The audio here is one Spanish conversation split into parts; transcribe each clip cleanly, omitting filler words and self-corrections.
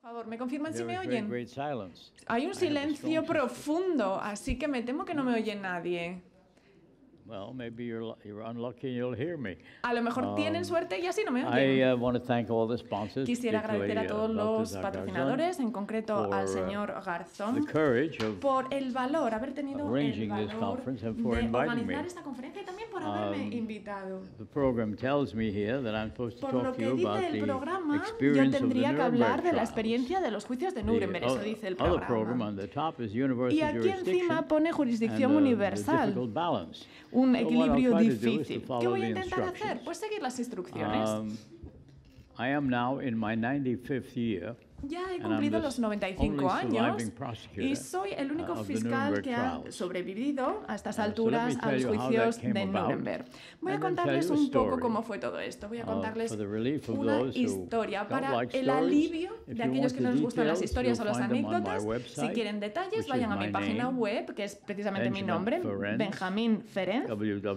favor, ¿me confirman si There me was oyen? great silence. Hay un I have a silencio strong suspicion. profundo, así que me temo que no me oye nadie. Well, maybe you're unlucky and you'll hear me. A lo mejor tienen suerte y así no me oyen. I want to thank all the sponsors, Quisiera agradecer a particularly, todos los Balthazar patrocinadores, en concreto for, al señor the Garzón, courage of por el valor, haber tenido el arranging this valor conference and de for inviting organizar me. esta conferencia y también por haberme invitado. The program tells me here that I'm supposed to Por lo talk to que you dice about el the programa, yo experience of the tendría que hablar Nuremberg de la trials. experiencia de los juicios de Nuremberg, eso dice el The other program programa. on the top is universal Y aquí encima jurisdiction pone and jurisdicción the universal, difficult balance. un So what I'll equilibrio try to do is to difícil. follow ¿Qué voy a the intentar hacer? instructions. Pues seguir las instrucciones. I am now in my 95th year. Ya he and I'm cumplido the los 95 only años surviving prosecutor, y soy el único of the fiscal Nuremberg que ha trials. sobrevivido a estas So let me alturas a tell los you how that juicios came de about, Nuremberg. Voy a and then tell contarles you a un poco story, cómo fue todo esto. Voy a contarles for the relief of una those who historia don't para like el stories. alivio If de you aquellos want que the no les gustan las details, historias o you'll las find them on my anécdotas. Si website, quieren detalles, which vayan is a mi my página name, web, que es precisamente mi Benjamin nombre, Ferenc, Benjamin Ferenc,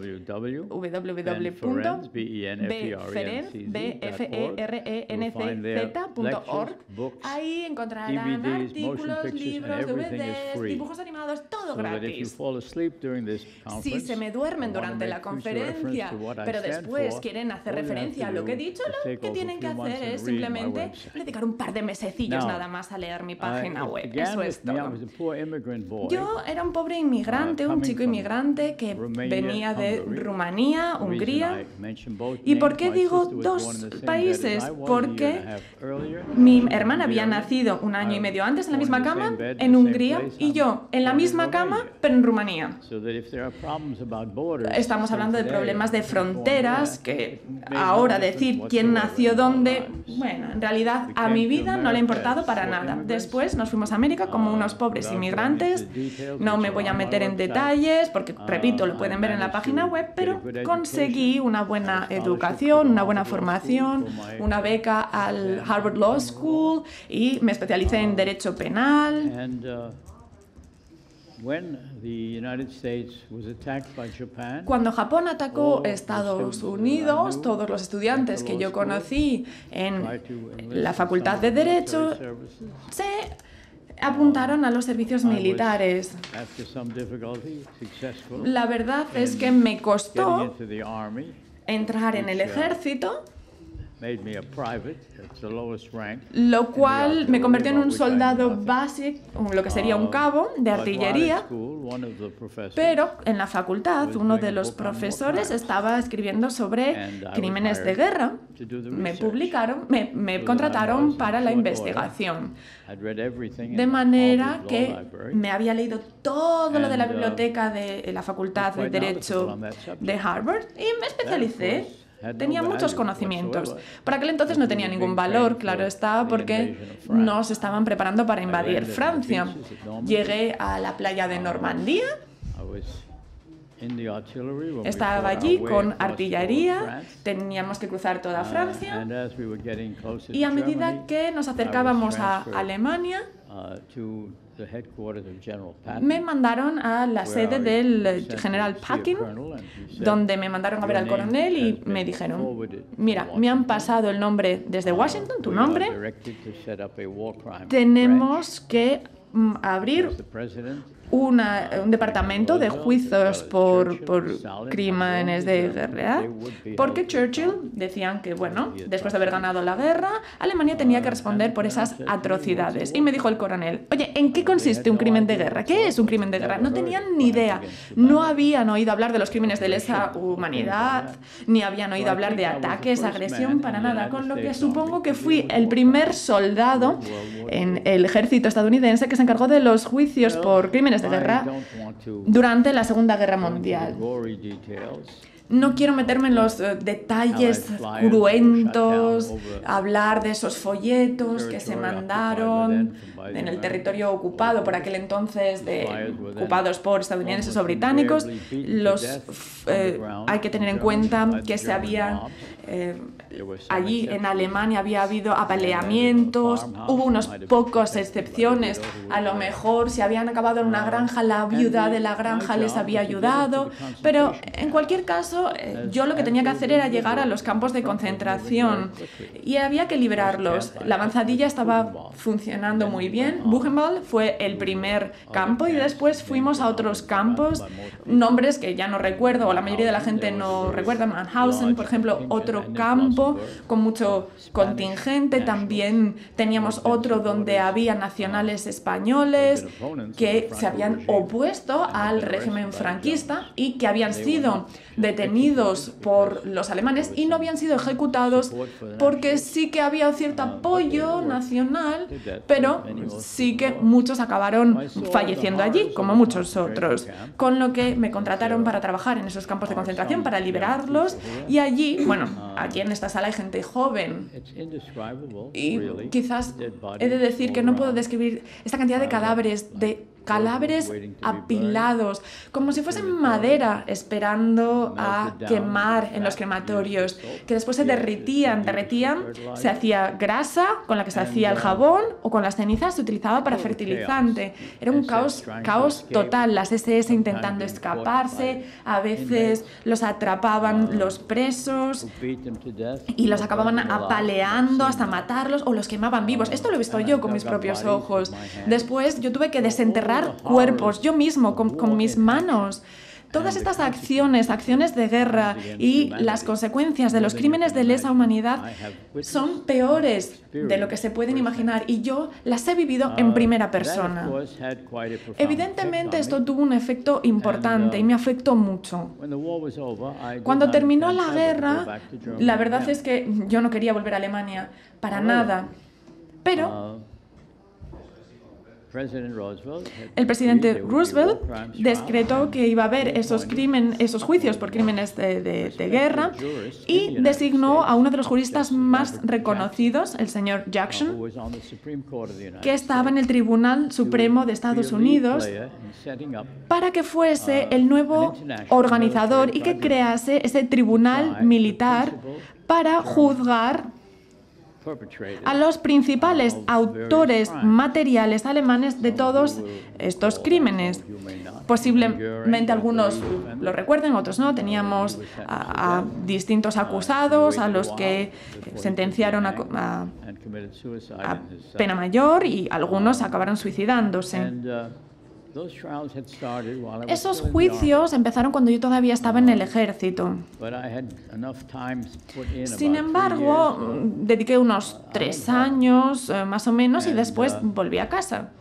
www.bferenc.org. Ahí encontrarán DVDs, motion artículos, pictures, and libros, everything is DVDs, free. dibujos animados, todo So that if you gratis. fall asleep during this Si conference, se me duermen or wanna durante la make future conferencia, reference to what I pero stand después for, quieren hacer all you have referencia a to lo que he do dicho, is lo take que off a tienen que few months hacer and es read my simplemente website. dedicar un par de mesecillos Now, nada más a leer mi página it web. began Eso es with me. I todo. was a poor immigrant boy. Yo era un pobre inmigrante, un coming chico from inmigrante que Romania, venía de Hungary. Rumanía, The reason Hungría. I mentioned both ¿Y por names, qué my digo sister was dos born in the same países? bed as I was, a year Porque and a half earlier. mi hermana había Hungarian. nacido un año y medio antes en la Born misma in the cama same bed, en the same Hungría place. y yo en la Born in misma cama Romania. pero en Rumanía. So that if there are problems about borders, Estamos hablando de today, problemas de born fronteras there, que it made no ahora difference decir quién whatsoever nació in our dónde, lives. bueno, en realidad We a came mi to vida no le ha America importado as para poor nada. immigrants. Después nos fuimos a América como unos pobres Without going inmigrantes. into details, No which me are voy a on my meter en website, detalles porque, repito, lo I pueden ver en la managed página to web, get a pero good conseguí education, una a buena scholarship educación, to una buena Harvard Law School formación, for my una beca al Harvard Law School y me especialicé en Derecho Penal. And when the United States was attacked by Japan, Cuando Japón atacó all the Estados students that I Unidos, knew todos los estudiantes at the que law yo school conocí en tried to enlist la in Facultad some de Derecho military services. se apuntaron a los servicios I was, militares. after some difficulty, successful La verdad es que in me getting costó into the army. entrar en el ejército, Made me a private, that's the lowest rank. lo cual me convirtió en un About which I knew soldado nothing. básico, lo que sería un cabo de But while at artillería. school, one of the professors Pero en la facultad was uno doing de a los book on war profesores crimes. estaba escribiendo sobre And I was crímenes de hired guerra. to do the Me research. publicaron, me So contrataron that I para was la in short investigación. I'd read everything De in manera Harvard Law que Library. me había leído todo lo de la And, biblioteca de la Facultad de quite knowledgeable Derecho on that subject. de Harvard y me especialicé. course, had no Tenía muchos value conocimientos. whatsoever. Por aquel entonces no tenía ningún valor, claro está, porque nos estaban preparando para invadir Francia. Llegué a la playa de Normandía. I was in the artillery when we Estaba fought our allí way con across all of artillería, France. teníamos que cruzar toda Francia And as we were getting closer y a to medida Germany, que nos I was acercábamos a transferred, Alemania, to the headquarters of General Patton, me mandaron a la where sede I del was sent general to see a Packin, colonel, and he said, donde me mandaron a ver al "Your name coronel y has me been dijeron, forwarded mira, from me han Washington. pasado el nombre desde Washington, tu We are nombre, directed to set up a war crime tenemos que abrir branch. The president un departamento de juicios por crímenes de guerra, porque Churchill decían que, bueno, después de haber ganado la guerra, Alemania tenía que responder por esas atrocidades. Y me dijo el coronel, oye, ¿en qué consiste un crimen de guerra? ¿Qué es un crimen de guerra? No tenían ni idea. No habían oído hablar de los crímenes de lesa humanidad, ni habían oído hablar de ataques, agresión, para nada. Con lo que supongo que fui el primer soldado en el ejército estadounidense que se encargó de los juicios por crímenes de guerra durante la Segunda Guerra Mundial. No quiero meterme en los detalles cruentos, hablar de esos folletos que se mandaron en el territorio ocupado por aquel entonces, ocupados por estadounidenses o británicos. Hay que tener en cuenta que se habían allí en Alemania había habido apaleamientos, hubo unas pocas excepciones, a lo mejor si habían acabado en una granja, la viuda de la granja les había ayudado, pero en cualquier caso caso, yo lo que tenía que hacer era llegar a los campos de concentración y había que liberarlos. La avanzadilla estaba funcionando muy bien. Buchenwald fue el primer campo y después fuimos a otros campos, nombres que ya no recuerdo o la mayoría de la gente no recuerda. Mannhausen, por ejemplo, otro campo con mucho contingente. También teníamos otro donde había nacionales españoles que se habían opuesto al régimen franquista y que habían sido detenidos por los alemanes y no habían sido ejecutados porque sí que había cierto apoyo nacional, pero sí que muchos acabaron falleciendo allí, como muchos otros. Con lo que me contrataron para trabajar en esos campos de concentración, para liberarlos, y allí, bueno, aquí en esta sala hay gente joven y quizás he de decir que no puedo describir esta cantidad de cadáveres apilados, como si fuesen madera esperando a quemar en los crematorios, que después se derretían, se hacía grasa con la que se hacía el jabón o con las cenizas se utilizaba para fertilizante. Era un caos total, las SS intentando escaparse, a veces los atrapaban los presos y los acababan apaleando hasta matarlos o los quemaban vivos. Esto lo he visto yo con mis propios ojos. Después yo tuve que desenterrar cuerpos yo mismo con mis manos. Todas estas acciones de guerra y las consecuencias de los crímenes de lesa humanidad son peores de lo que se pueden imaginar y yo las he vivido en primera persona. Evidentemente esto tuvo un efecto importante y me afectó mucho. Cuando terminó la guerra, la verdad es que yo no quería volver a Alemania para nada, pero el presidente Roosevelt decretó que iba a haber esos juicios por crímenes de guerra y designó a uno de los juristas más reconocidos, el señor Jackson, que estaba en el Tribunal Supremo de Estados Unidos, para que fuese el nuevo organizador y que crease ese tribunal militar para juzgar a los principales autores materiales alemanes de todos estos crímenes. Posiblemente algunos lo recuerden, otros no. Teníamos a distintos acusados a los que sentenciaron a pena mayor y algunos acabaron suicidándose. Esos juicios empezaron cuando yo todavía estaba en el ejército. Sin embargo, dediqué unos 3 años más o menos y después volví a casa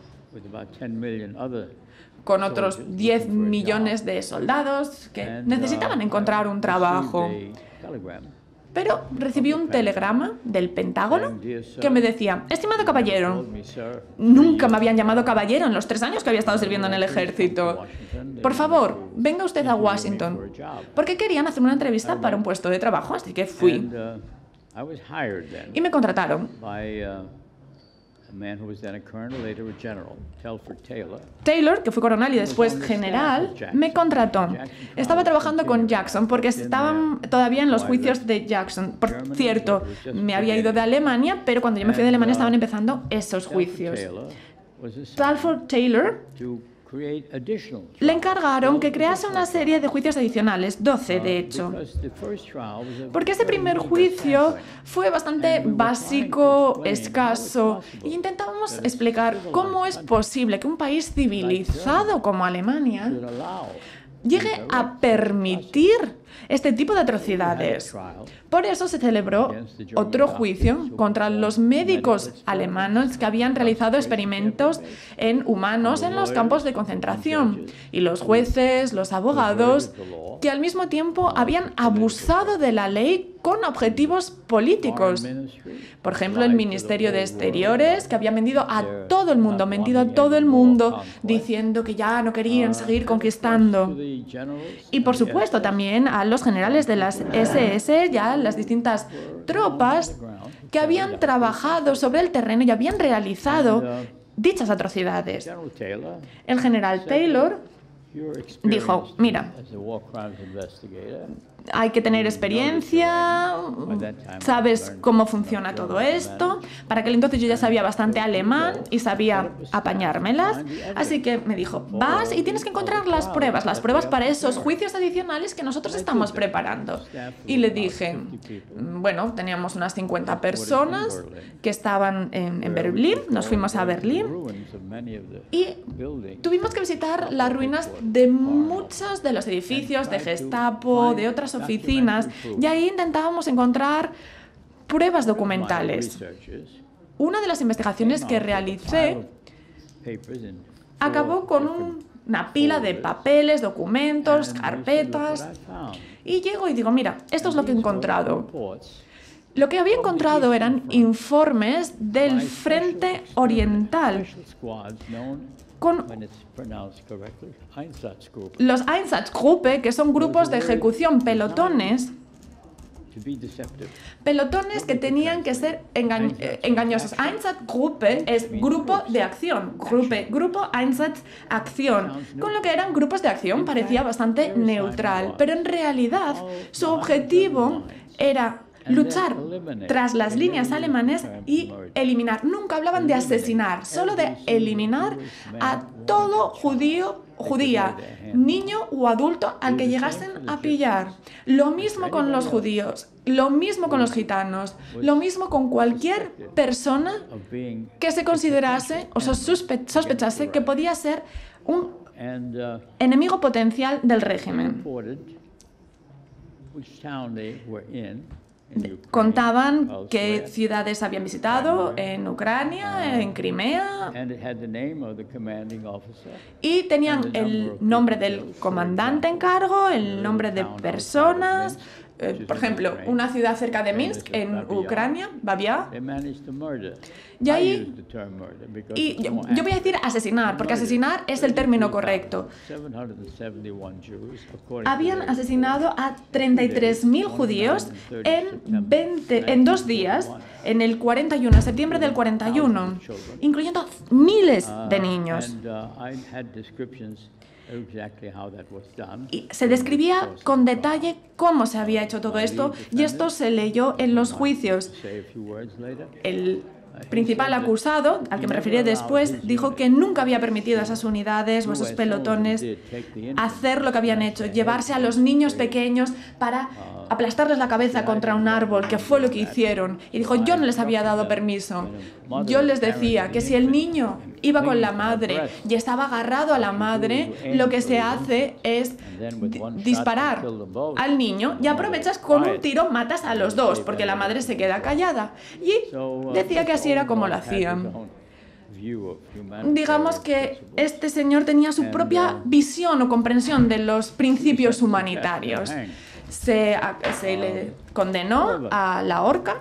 con otros 10 millones de soldados que necesitaban encontrar un trabajo. Pero recibí un telegrama del Pentágono que me decía: estimado caballero, nunca me habían llamado caballero en los 3 años que había estado sirviendo en el ejército. Por favor, venga usted a Washington. Porque querían hacer una entrevista para un puesto de trabajo, así que fui. Y me contrataron. Taylor, que fue coronel y después general, me contrató. Estaba trabajando con Jackson porque estaban todavía en los juicios de Jackson. Por cierto, me había ido de Alemania, pero cuando yo me fui de Alemania estaban empezando esos juicios. Talford Taylor le encargaron que crease una serie de juicios adicionales, 12 de hecho. Porque ese primer juicio fue bastante básico, escaso, e intentábamos explicar cómo es posible que un país civilizado como Alemania llegue a permitir este tipo de atrocidades. Por eso se celebró otro juicio contra los médicos alemanes que habían realizado experimentos en humanos en los campos de concentración y los jueces, los abogados, que al mismo tiempo habían abusado de la ley con objetivos políticos. Por ejemplo, el Ministerio de Exteriores, que había mentido a todo el mundo, diciendo que ya no querían seguir conquistando. Y por supuesto también a los generales de las SS, ya las distintas tropas que habían trabajado sobre el terreno y habían realizado dichas atrocidades. El general Taylor dijo, mira, hay que tener experiencia, sabes cómo funciona todo esto. Para aquel entonces yo ya sabía bastante alemán y sabía apañármelas. Así que me dijo, vas y tienes que encontrar las pruebas para esos juicios adicionales que nosotros estamos preparando. Y le dije, bueno, teníamos unas 50 personas que estaban en Berlín, nos fuimos a Berlín y tuvimos que visitar las ruinas de muchos de los edificios de Gestapo, de otras oficinas, y ahí intentábamos encontrar pruebas documentales. Una de las investigaciones que realicé acabó con una pila de papeles, documentos, carpetas, y llego y digo, mira, esto es lo que he encontrado. Lo que había encontrado eran informes del Frente Oriental con los Einsatzgruppe, que son grupos de ejecución, pelotones que tenían que ser engañosos. Einsatzgruppe es grupo de acción, grupo Einsatzaktion, con lo que eran grupos de acción, parecía bastante neutral, pero en realidad su objetivo era luchar tras las líneas alemanes y eliminar. Nunca hablaban de asesinar, solo de eliminar a todo judía, niño o adulto al que llegasen a pillar. Lo mismo con los judíos, lo mismo con los gitanos, lo mismo con cualquier persona que se considerase o sospechase que podía ser un enemigo potencial del régimen. Contaban qué ciudades habían visitado en Ucrania, en Crimea, y tenían el nombre del comandante en cargo, el nombre de personas. Por ejemplo, una ciudad cerca de Minsk, en Ucrania, Babia. Y ahí, yo voy a decir asesinar, porque asesinar es el término correcto. Habían asesinado a 33.000 judíos en 2 días, en el 41, en septiembre del 41, incluyendo miles de niños. Y se describía con detalle cómo se había hecho todo esto, y esto se leyó en los juicios. El principal acusado, al que me referiré después, dijo que nunca había permitido a esas unidades o esos pelotones hacer lo que habían hecho, llevarse a los niños pequeños para aplastarles la cabeza contra un árbol, que fue lo que hicieron. Y dijo, yo no les había dado permiso. Yo les decía que si el niño iba con la madre y estaba agarrado a la madre, lo que se hace es disparar al niño y aprovechas con un tiro, matas a los dos, porque la madre se queda callada. Y decía que así era como lo hacían. Digamos que este señor tenía su propia visión o comprensión de los principios humanitarios. Se le condenó a la horca.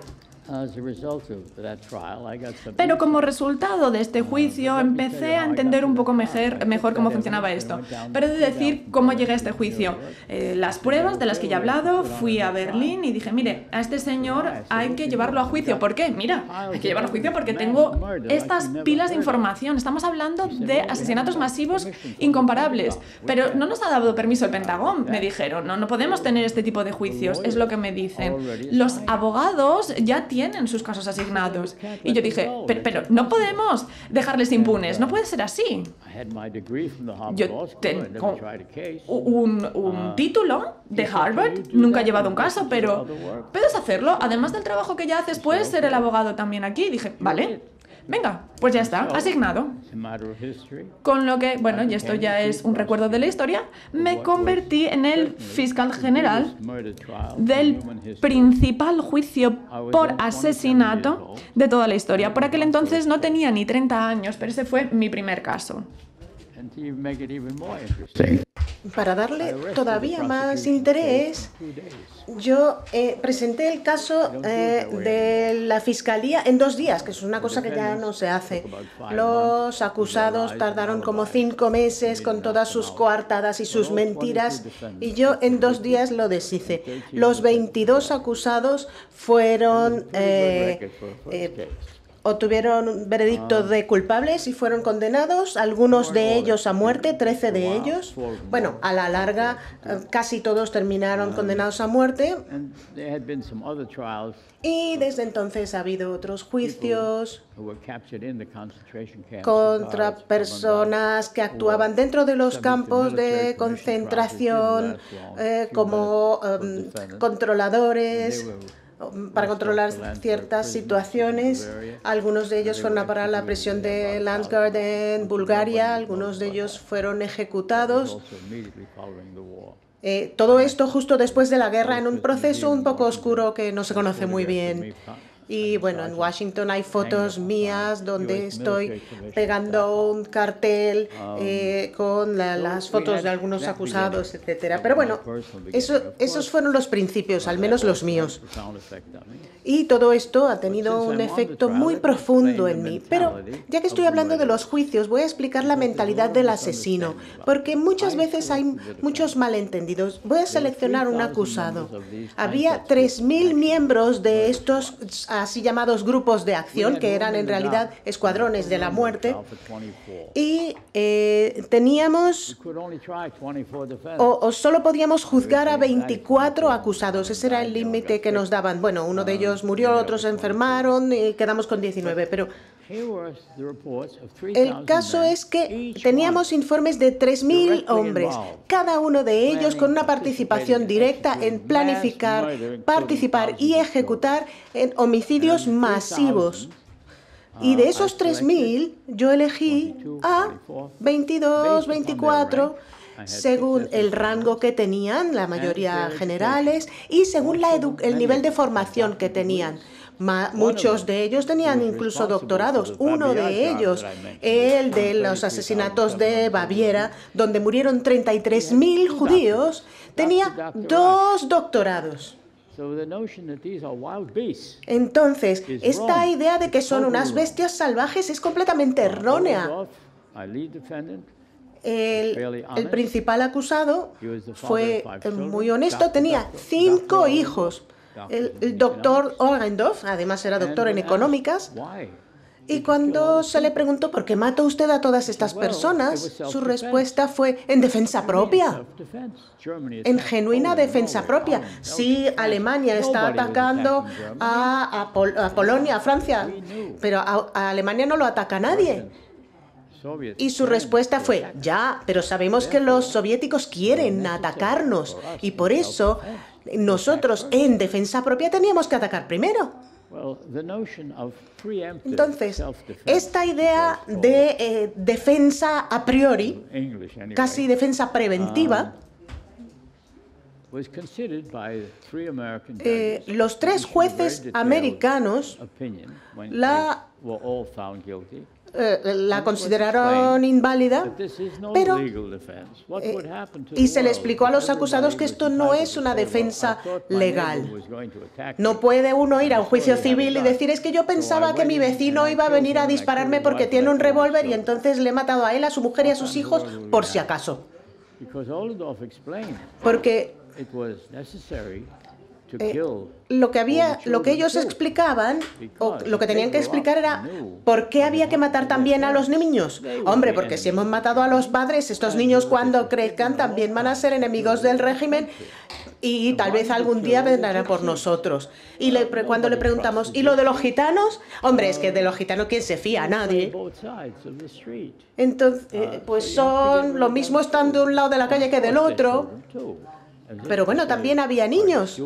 Pero como resultado de este juicio empecé a entender un poco mejor cómo funcionaba esto. Pero he de decir cómo llegué a este juicio. Las pruebas de las que ya he hablado, fui a Berlín y dije, mire, a este señor hay que llevarlo a juicio. ¿Por qué? Mira, hay que llevarlo a juicio porque tengo estas pilas de información. Estamos hablando de asesinatos masivos incomparables. Pero no nos ha dado permiso el Pentagón, me dijeron. No podemos tener este tipo de juicios, es lo que me dicen. Los abogados ya tienen sus casos asignados. Y yo dije, pero no podemos dejarles impunes, no puede ser así. Yo tengo un título de Harvard, nunca he llevado un caso, pero puedes hacerlo. Además del trabajo que ya haces, puedes ser el abogado también aquí. Y dije, vale. Venga, pues ya está, asignado. Con lo que, bueno, y esto ya es un recuerdo de la historia, me convertí en el fiscal general del principal juicio por asesinato de toda la historia. Por aquel entonces no tenía ni 30 años, pero ese fue mi primer caso. Para darle todavía más interés, yo presenté el caso de la Fiscalía en 2 días, que es una cosa que ya no se hace. Los acusados tardaron como 5 meses con todas sus coartadas y sus mentiras, y yo en 2 días lo deshice. Los 22 acusados fueron obtuvieron un veredicto de culpables y fueron condenados, algunos de ellos a muerte, 13 de ellos. Bueno, a la larga casi todos terminaron condenados a muerte. Y desde entonces ha habido otros juicios contra personas que actuaban dentro de los campos de concentración como controladores para controlar ciertas situaciones. Algunos de ellos fueron a parar a la prisión de Landsgard en Bulgaria, algunos de ellos fueron ejecutados. Todo esto justo después de la guerra, en un proceso un poco oscuro que no se conoce muy bien. Y bueno, en Washington hay fotos mías donde estoy pegando un cartel con las fotos de algunos acusados, etcétera. Pero bueno, esos fueron los principios, al menos los míos. Y todo esto ha tenido un efecto muy profundo en mí. Pero ya que estoy hablando de los juicios, voy a explicar la mentalidad del asesino, porque muchas veces hay muchos malentendidos. Voy a seleccionar un acusado. Había 3.000 miembros de estos así llamados grupos de acción, que eran en realidad escuadrones de la muerte, y teníamos, o solo podíamos juzgar a 24 acusados. Ese era el límite que nos daban. Bueno, uno de ellos murió, otros se enfermaron y quedamos con 19, pero el caso es que teníamos informes de 3.000 hombres, cada uno de ellos con una participación directa en planificar, participar y ejecutar en homicidios masivos. Y de esos 3.000, yo elegí a 22, 24, según el rango que tenían, la mayoría generales, y según el nivel de formación que tenían. Muchos de ellos tenían incluso doctorados. Uno de ellos, el de los asesinatos de Baviera, donde murieron 33.000 judíos, tenía 2 doctorados. Entonces, esta idea de que son unas bestias salvajes es completamente errónea. El principal acusado fue muy honesto, tenía 5 hijos. El doctor Orgendorf, además era doctor en económicas, y cuando se le preguntó por qué mató usted a todas estas personas, su respuesta fue en defensa propia, en genuina defensa propia. Sí, Alemania está atacando a Polonia, a Francia, pero a Alemania no lo ataca nadie. Y su respuesta fue, ya, pero sabemos que los soviéticos quieren atacarnos y por eso nosotros en defensa propia teníamos que atacar primero. Entonces, esta idea de defensa a priori, casi defensa preventiva, los 3 jueces americanos la consideraron inválida, pero y se le explicó a los acusados que esto no es una defensa legal. No puede uno ir a un juicio civil y decir, es que yo pensaba que mi vecino iba a venir a dispararme porque tiene un revólver y entonces le he matado a él, a su mujer y a sus hijos por si acaso. Porque lo que ellos explicaban, o lo que tenían que explicar era ¿por qué había que matar también a los niños? Hombre, porque si hemos matado a los padres, estos niños cuando crezcan también van a ser enemigos del régimen y tal vez algún día vendrán por nosotros. Y cuando le preguntamos, ¿y lo de los gitanos? Hombre, es que de los gitanos ¿quién se fía? Nadie. Entonces, pues son lo mismo están de un lado de la calle que del otro. Pero bueno, también había niños.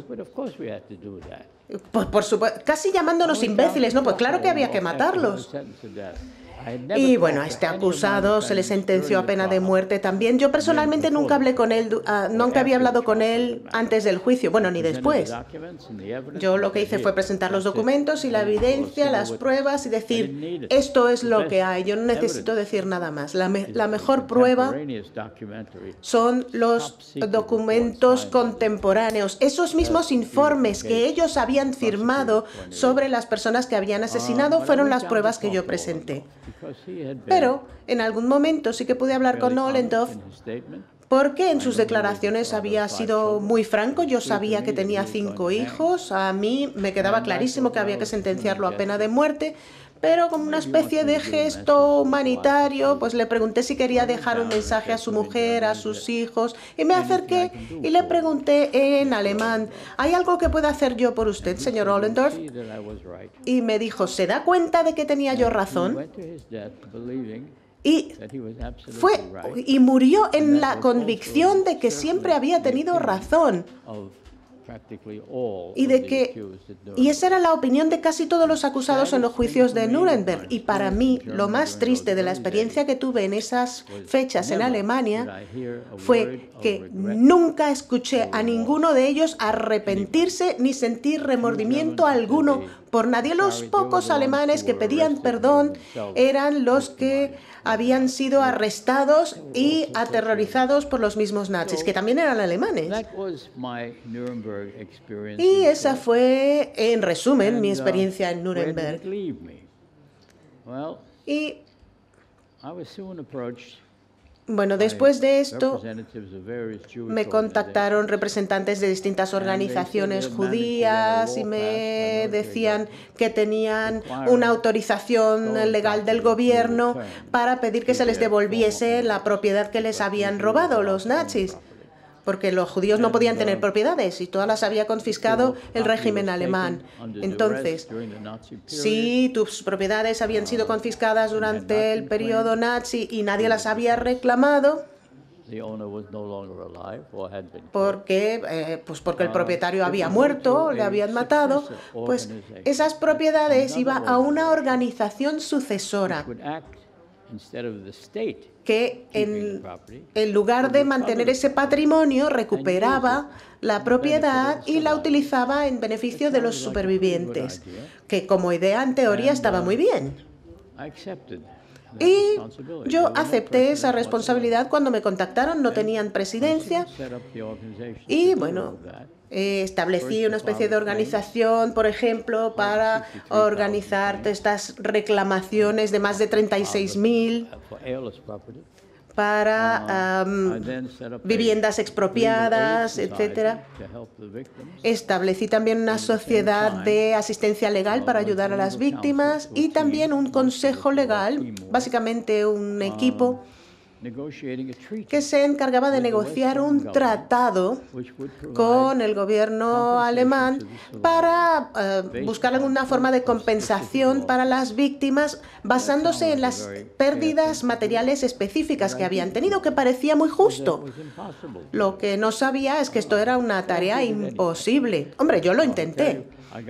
Pues por supuesto, casi llamándonos imbéciles, ¿no? Pues claro que había que matarlos. Y bueno, a este acusado se le sentenció a pena de muerte también. Yo personalmente nunca hablé con él, nunca había hablado con él antes del juicio, bueno, ni después. Yo lo que hice fue presentar los documentos y la evidencia, las pruebas y decir, esto es lo que hay, yo no necesito decir nada más. La mejor prueba son los documentos contemporáneos, esos mismos informes que ellos habían firmado sobre las personas que habían asesinado fueron las pruebas que yo presenté. Pero en algún momento sí que pude hablar con Ollendorf porque en sus declaraciones había sido muy franco. Yo sabía que tenía 5 hijos, a mí me quedaba clarísimo que había que sentenciarlo a pena de muerte, pero como una especie de gesto humanitario, pues le pregunté si quería dejar un mensaje a su mujer, a sus hijos, y me acerqué y le pregunté en alemán, ¿hay algo que pueda hacer yo por usted, señor Ollendorf? Y me dijo, ¿se da cuenta de que tenía yo razón? Y murió en la convicción de que siempre había tenido razón. Y esa era la opinión de casi todos los acusados en los juicios de Nuremberg. Y para mí, lo más triste de la experiencia que tuve en esas fechas en Alemania fue que nunca escuché a ninguno de ellos arrepentirse ni sentir remordimiento alguno por nadie. Los pocos alemanes que pedían perdón eran los que habían sido arrestados y aterrorizados por los mismos nazis, que también eran alemanes. Y esa fue, en resumen, mi experiencia en Nuremberg. Y bueno, después de esto me contactaron representantes de distintas organizaciones judías y me decían que tenían una autorización legal del gobierno para pedir que se les devolviese la propiedad que les habían robado los nazis, porque los judíos no podían tener propiedades y todas las había confiscado el régimen alemán. Entonces, si tus propiedades habían sido confiscadas durante el periodo nazi y nadie las había reclamado, porque el propietario había muerto, le habían matado, pues esas propiedades iban a una organización sucesora que en lugar de mantener ese patrimonio, recuperaba la propiedad y la utilizaba en beneficio de los supervivientes, que como idea en teoría estaba muy bien. Y yo acepté esa responsabilidad cuando me contactaron, no tenían presidencia, y bueno, establecí una especie de organización, por ejemplo, para organizar estas reclamaciones de más de 36.000 para viviendas expropiadas, etc. Establecí también una sociedad de asistencia legal para ayudar a las víctimas y también un consejo legal, básicamente un equipo que se encargaba de negociar un tratado con el gobierno alemán para buscar alguna forma de compensación para las víctimas basándose en las pérdidas materiales específicas que habían tenido, que parecía muy justo. Lo que no sabía es que esto era una tarea imposible. Hombre, yo lo intenté.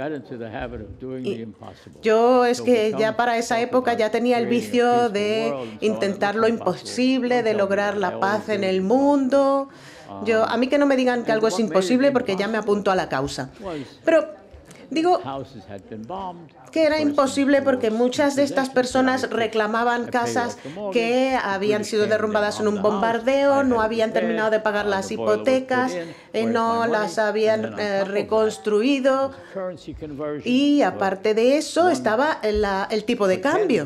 Yo es que ya para esa época ya tenía el vicio de intentar lo imposible, de lograr la paz en el mundo. A mí que no me digan que algo es imposible porque ya me apunto a la causa. Pero digo que era imposible porque muchas de estas personas reclamaban casas que habían sido derrumbadas en un bombardeo, no habían terminado de pagar las hipotecas, no las habían reconstruido, y aparte de eso estaba el tipo de cambio.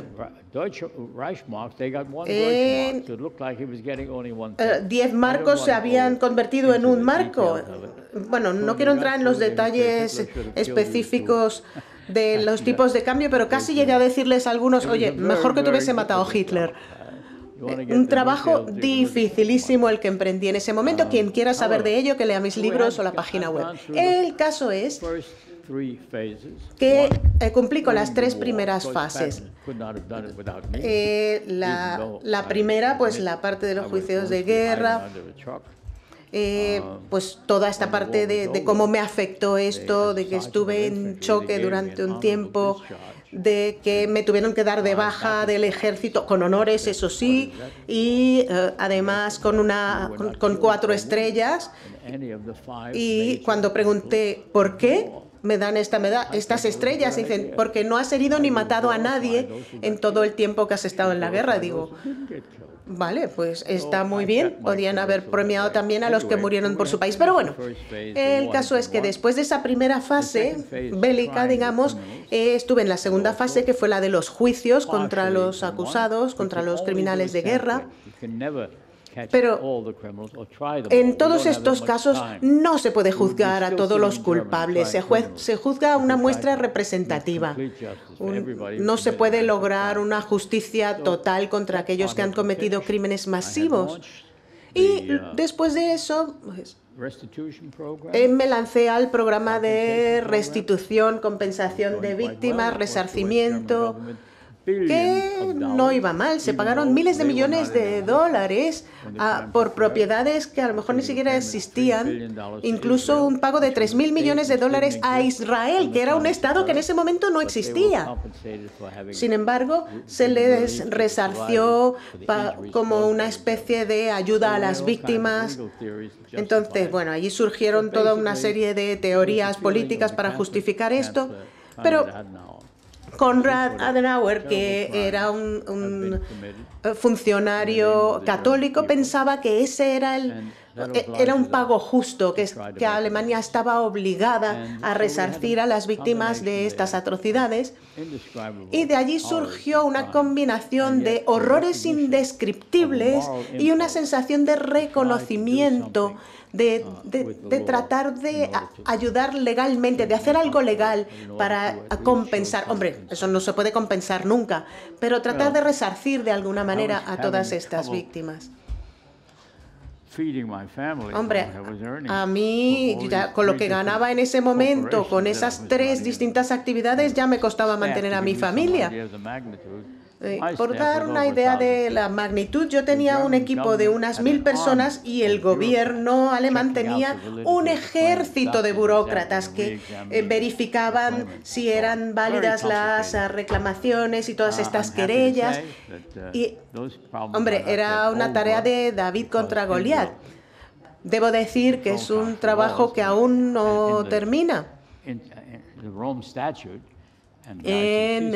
10 marcos se habían convertido en un marco. Bueno, no quiero entrar en los detalles específicos de los tipos de cambio, pero casi llegué a decirles a algunos, oye, mejor que te hubiese matado Hitler. Un trabajo dificilísimo el que emprendí en ese momento. Quien quiera saber de ello, que lea mis libros o la página web. El caso es que cumplí con las 3 primeras fases. La primera, pues la parte de los juicios de guerra, pues toda esta parte de cómo me afectó esto, de que estuve en choque durante un tiempo, de que me tuvieron que dar de baja del ejército, con honores, eso sí, y además con 4 estrellas. Y cuando pregunté por qué me dan estas estrellas, dicen, porque no has herido ni matado a nadie en todo el tiempo que has estado en la guerra. Digo, vale, pues está muy bien, podían haber premiado también a los que murieron por su país. Pero bueno, el caso es que después de esa primera fase bélica, digamos, estuve en la segunda fase, que fue la de los juicios contra los acusados, contra los criminales de guerra. Pero en todos estos casos no se puede juzgar a todos los culpables, se juzga una muestra representativa. No se puede lograr una justicia total contra aquellos que han cometido crímenes masivos. Y después de eso, pues, me lancé al programa de restitución, compensación de víctimas, resarcimiento, que no iba mal. Se pagaron miles de millones de dólares por propiedades que a lo mejor ni siquiera existían, incluso un pago de 3.000 millones de dólares a Israel, que era un Estado que en ese momento no existía. Sin embargo, se les resarció como una especie de ayuda a las víctimas. Entonces, bueno, allí surgieron toda una serie de teorías políticas para justificar esto, pero Konrad Adenauer, que era un funcionario católico, pensaba que ese era un pago justo, que Alemania estaba obligada a resarcir a las víctimas de estas atrocidades. Y de allí surgió una combinación de horrores indescriptibles y una sensación de reconocimiento, de tratar de ayudar legalmente, de hacer algo legal para compensar. Hombre, eso no se puede compensar nunca, pero tratar de resarcir de alguna manera a todas estas víctimas. Hombre, a mí, ya con lo que ganaba en ese momento, con esas 3 distintas actividades, ya me costaba mantener a mi familia. Por dar una idea de la magnitud, yo tenía un equipo de unas 1.000 personas y el gobierno alemán tenía un ejército de burócratas que verificaban si eran válidas las reclamaciones y todas estas querellas. Y, hombre, era una tarea de David contra Goliat. Debo decir que es un trabajo que aún no termina. En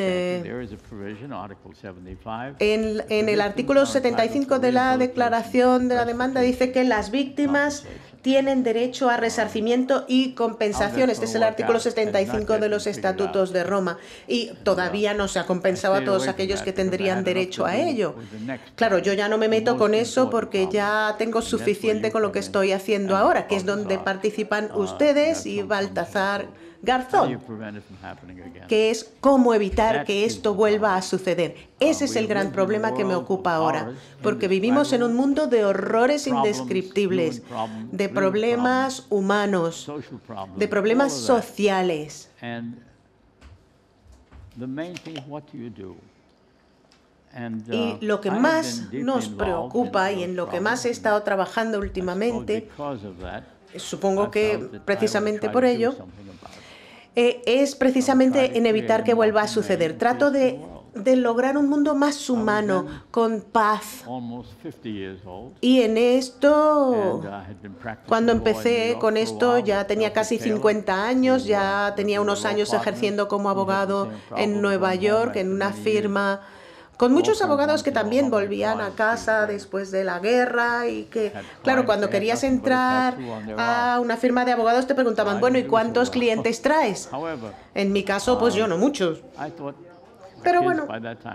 el artículo 75 de la Declaración de la Demanda dice que las víctimas tienen derecho a resarcimiento y compensación. Este es el artículo 75 de los Estatutos de Roma. Y todavía no se ha compensado a todos aquellos que tendrían derecho a ello. Claro, yo ya no me meto con eso porque ya tengo suficiente con lo que estoy haciendo ahora, que es donde participan ustedes y Baltasar Garzón, que es cómo evitar que esto vuelva a suceder. Ese es el gran problema que me ocupa ahora, porque vivimos en un mundo de horrores indescriptibles, de problemas humanos, de problemas sociales. Y lo que más nos preocupa y en lo que más he estado trabajando últimamente, supongo que precisamente por ello, es precisamente en evitar que vuelva a suceder. Trato de lograr un mundo más humano, con paz. Y en esto, cuando empecé con esto, ya tenía casi 50 años, ya tenía unos años ejerciendo como abogado en Nueva York, en una firma con muchos abogados que también volvían a casa después de la guerra y que, claro, cuando querías entrar a una firma de abogados te preguntaban, bueno, ¿y cuántos clientes traes? En mi caso, pues yo no muchos. Pero bueno,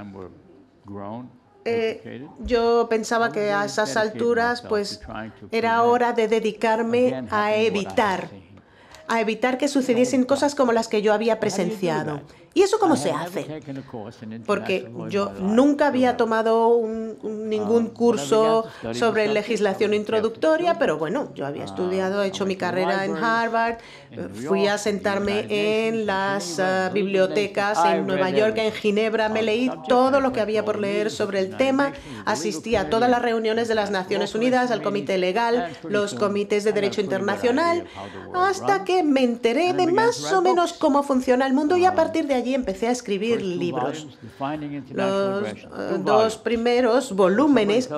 yo pensaba que a esas alturas, pues era hora de dedicarme a evitar que sucediesen cosas como las que yo había presenciado. ¿Y eso cómo se hace? Porque yo nunca había tomado ningún curso sobre legislación introductoria, pero bueno, yo había estudiado, he hecho mi carrera en Harvard, fui a sentarme en las bibliotecas en Nueva York, en Ginebra, me leí todo lo que había por leer sobre el tema, asistí a todas las reuniones de las Naciones Unidas, al Comité Legal, los comités de Derecho Internacional, hasta que me enteré de más o menos cómo funciona el mundo y a partir de allí empecé a escribir libros. Los 2 primeros volúmenes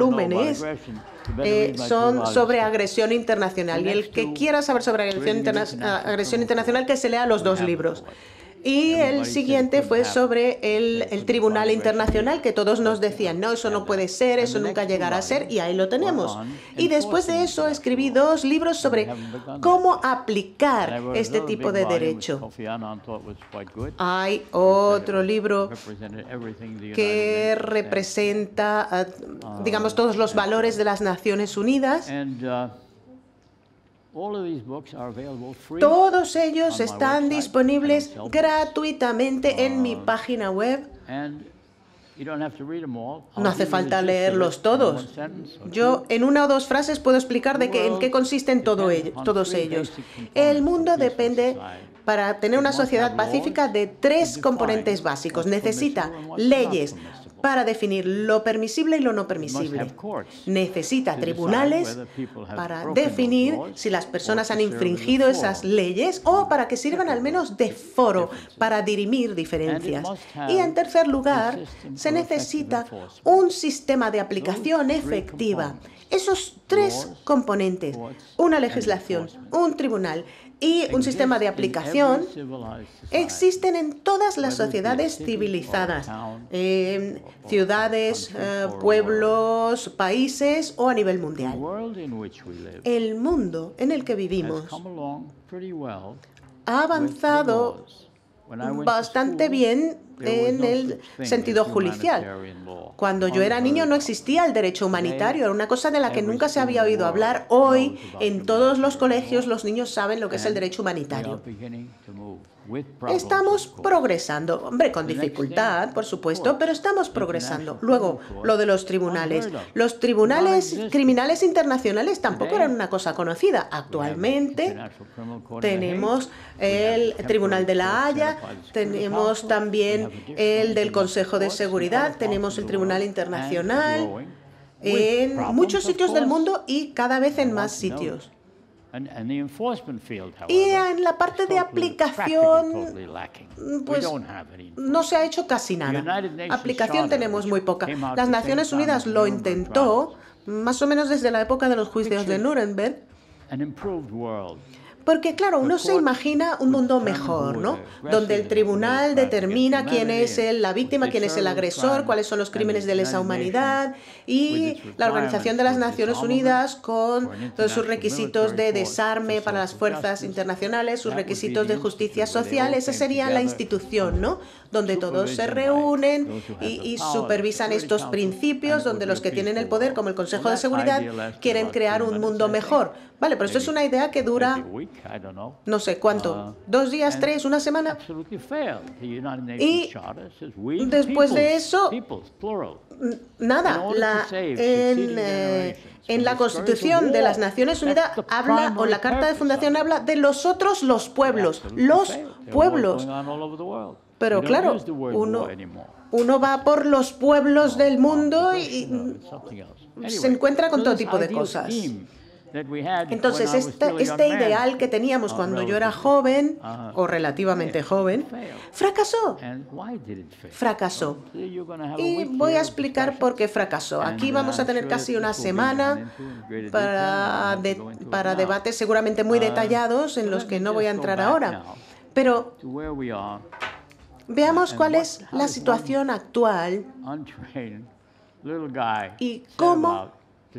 son sobre agresión internacional. Y el que quiera saber sobre agresión internacional, que se lea los 2 libros. Y el siguiente fue sobre el Tribunal Internacional, que todos nos decían, no, eso no puede ser, eso nunca llegará a ser, y ahí lo tenemos. Y después de eso escribí 2 libros sobre cómo aplicar este tipo de derecho. Hay otro libro que representa, digamos, todos los valores de las Naciones Unidas. Todos ellos están disponibles gratuitamente en mi página web. No hace falta leerlos todos. Yo en 1 o 2 frases puedo explicar en qué consisten todos ellos. El mundo depende, para tener una sociedad pacífica, de 3 componentes básicos. Necesita leyes para definir lo permisible y lo no permisible. Necesita tribunales para definir si las personas han infringido esas leyes o para que sirvan al menos de foro para dirimir diferencias. Y en tercer lugar, se necesita un sistema de aplicación efectiva. Esos 3 componentes, una legislación, un tribunal y un sistema de aplicación, existen en todas las sociedades civilizadas, ciudades, pueblos, países o a nivel mundial. El mundo en el que vivimos ha avanzado bastante bien en el sentido judicial. Cuando yo era niño no existía el derecho humanitario, era una cosa de la que nunca se había oído hablar. Hoy, en todos los colegios, los niños saben lo que es el derecho humanitario. Estamos progresando, hombre, con dificultad, por supuesto, pero estamos progresando. Luego, lo de los tribunales. Los tribunales criminales internacionales tampoco eran una cosa conocida. Actualmente tenemos el Tribunal de la Haya, tenemos también el del Consejo de Seguridad, tenemos el Tribunal Internacional en muchos sitios del mundo y cada vez en más sitios. Y en la parte de aplicación, pues no se ha hecho casi nada. Aplicación tenemos muy poca. Las Naciones Unidas lo intentó, más o menos desde la época de los juicios de Nuremberg. Porque, claro, uno se imagina un mundo mejor, ¿no? Donde el tribunal determina quién es la víctima, quién es el agresor, cuáles son los crímenes de lesa humanidad, y la Organización de las Naciones Unidas con todos sus requisitos de desarme para las fuerzas internacionales, sus requisitos de justicia social. Esa sería la institución, ¿no? Donde todos se reúnen y supervisan estos principios, donde los que tienen el poder, como el Consejo de Seguridad, quieren crear un mundo mejor. Vale, pero esto es una idea que dura no sé cuánto, 2 días, 3, una semana. Y después de eso, nada. En la Constitución de las Naciones Unidas habla, o la Carta de Fundación habla de los otros, los pueblos. Pero claro, uno va por los pueblos del mundo y se encuentra con todo tipo de cosas. Entonces, este ideal que teníamos cuando yo era joven, o relativamente joven, fracasó. Y voy a explicar por qué fracasó. Aquí vamos a tener casi una semana para debates seguramente muy detallados en los que no voy a entrar ahora. Pero veamos cuál es la situación actual y cómo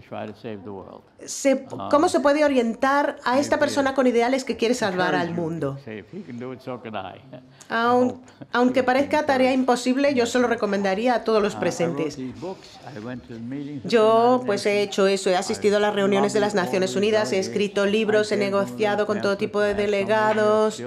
se puede orientar a esta persona con ideales que quiere salvar al mundo. Aunque parezca tarea imposible, yo se lo recomendaría a todos los presentes. Yo pues he hecho eso, he asistido a las reuniones de las Naciones Unidas, he escrito libros, he negociado con todo tipo de delegados,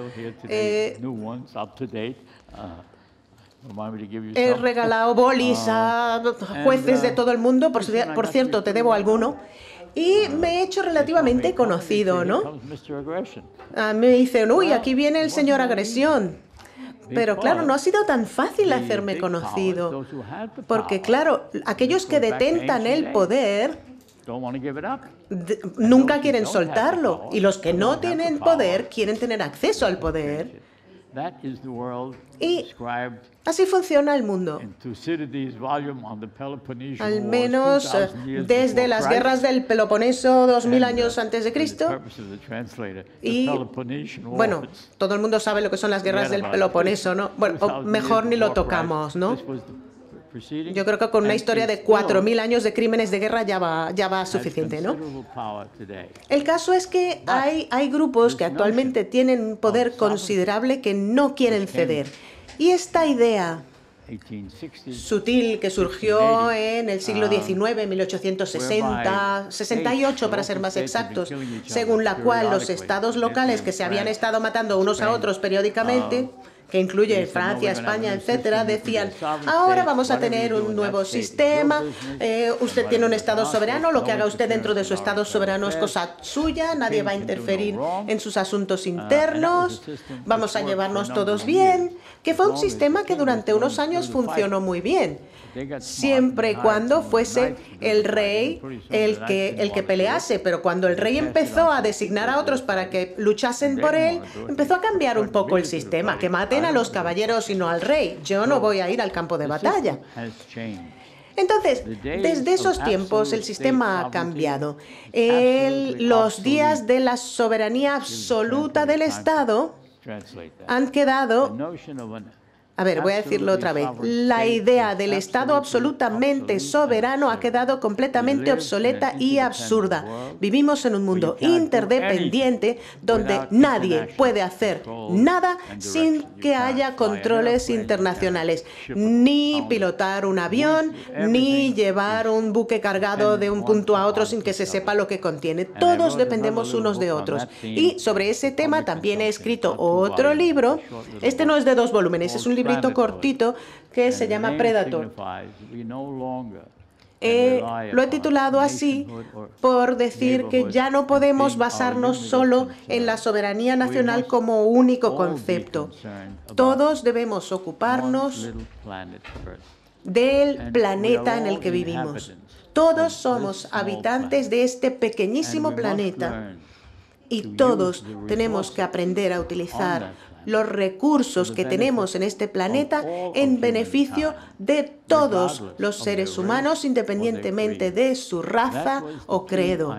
he regalado bolis a jueces de todo el mundo, por cierto, te debo alguno, y me he hecho relativamente conocido, ¿no? A mí me dicen, uy, aquí viene el señor agresión. Pero claro, no ha sido tan fácil hacerme conocido, porque claro, aquellos que detentan el poder nunca quieren soltarlo, y los que no tienen poder quieren tener acceso al poder. Y así funciona el mundo. Al menos desde las guerras del Peloponeso 2000 años antes de Cristo. Y bueno, todo el mundo sabe lo que son las guerras del Peloponeso, ¿no? Bueno, o mejor ni lo tocamos, ¿no? Yo creo que con una historia de 4000 años de crímenes de guerra ya va suficiente, ¿no? El caso es que hay grupos que actualmente tienen un poder considerable que no quieren ceder. Y esta idea sutil que surgió en el siglo XIX, 1860, 68 para ser más exactos, según la cual los estados locales que se habían estado matando unos a otros periódicamente, que incluye Francia, España, etcétera, decían, ahora vamos a tener un nuevo sistema, usted tiene un Estado soberano, lo que haga usted dentro de su Estado soberano es cosa suya, nadie va a interferir en sus asuntos internos, vamos a llevarnos todos bien, que fue un sistema que durante unos años funcionó muy bien, siempre y cuando fuese el rey el que pelease, pero cuando el rey empezó a designar a otros para que luchasen por él, empezó a cambiar un poco el sistema, que maten a los caballeros y no al rey, yo no voy a ir al campo de batalla. Entonces, desde esos tiempos el sistema ha cambiado. Los días de la soberanía absoluta del Estado han quedado... A ver, voy a decirlo otra vez. La idea del Estado absolutamente soberano ha quedado completamente obsoleta y absurda. Vivimos en un mundo interdependiente donde nadie puede hacer nada sin que haya controles internacionales. Ni pilotar un avión, ni llevar un buque cargado de un punto a otro sin que se sepa lo que contiene. Todos dependemos unos de otros. Y sobre ese tema también he escrito otro libro. Este no es de 2 volúmenes, es un librito cortito que se llama Predator. Lo he titulado así por decir que ya no podemos basarnos solo en la soberanía nacional como único concepto. Todos debemos ocuparnos del planeta en el que vivimos. Todos somos habitantes de este pequeñísimo planeta y todos tenemos que aprender a utilizar los recursos que tenemos en este planeta en beneficio de todos los seres humanos, independientemente de su raza o credo.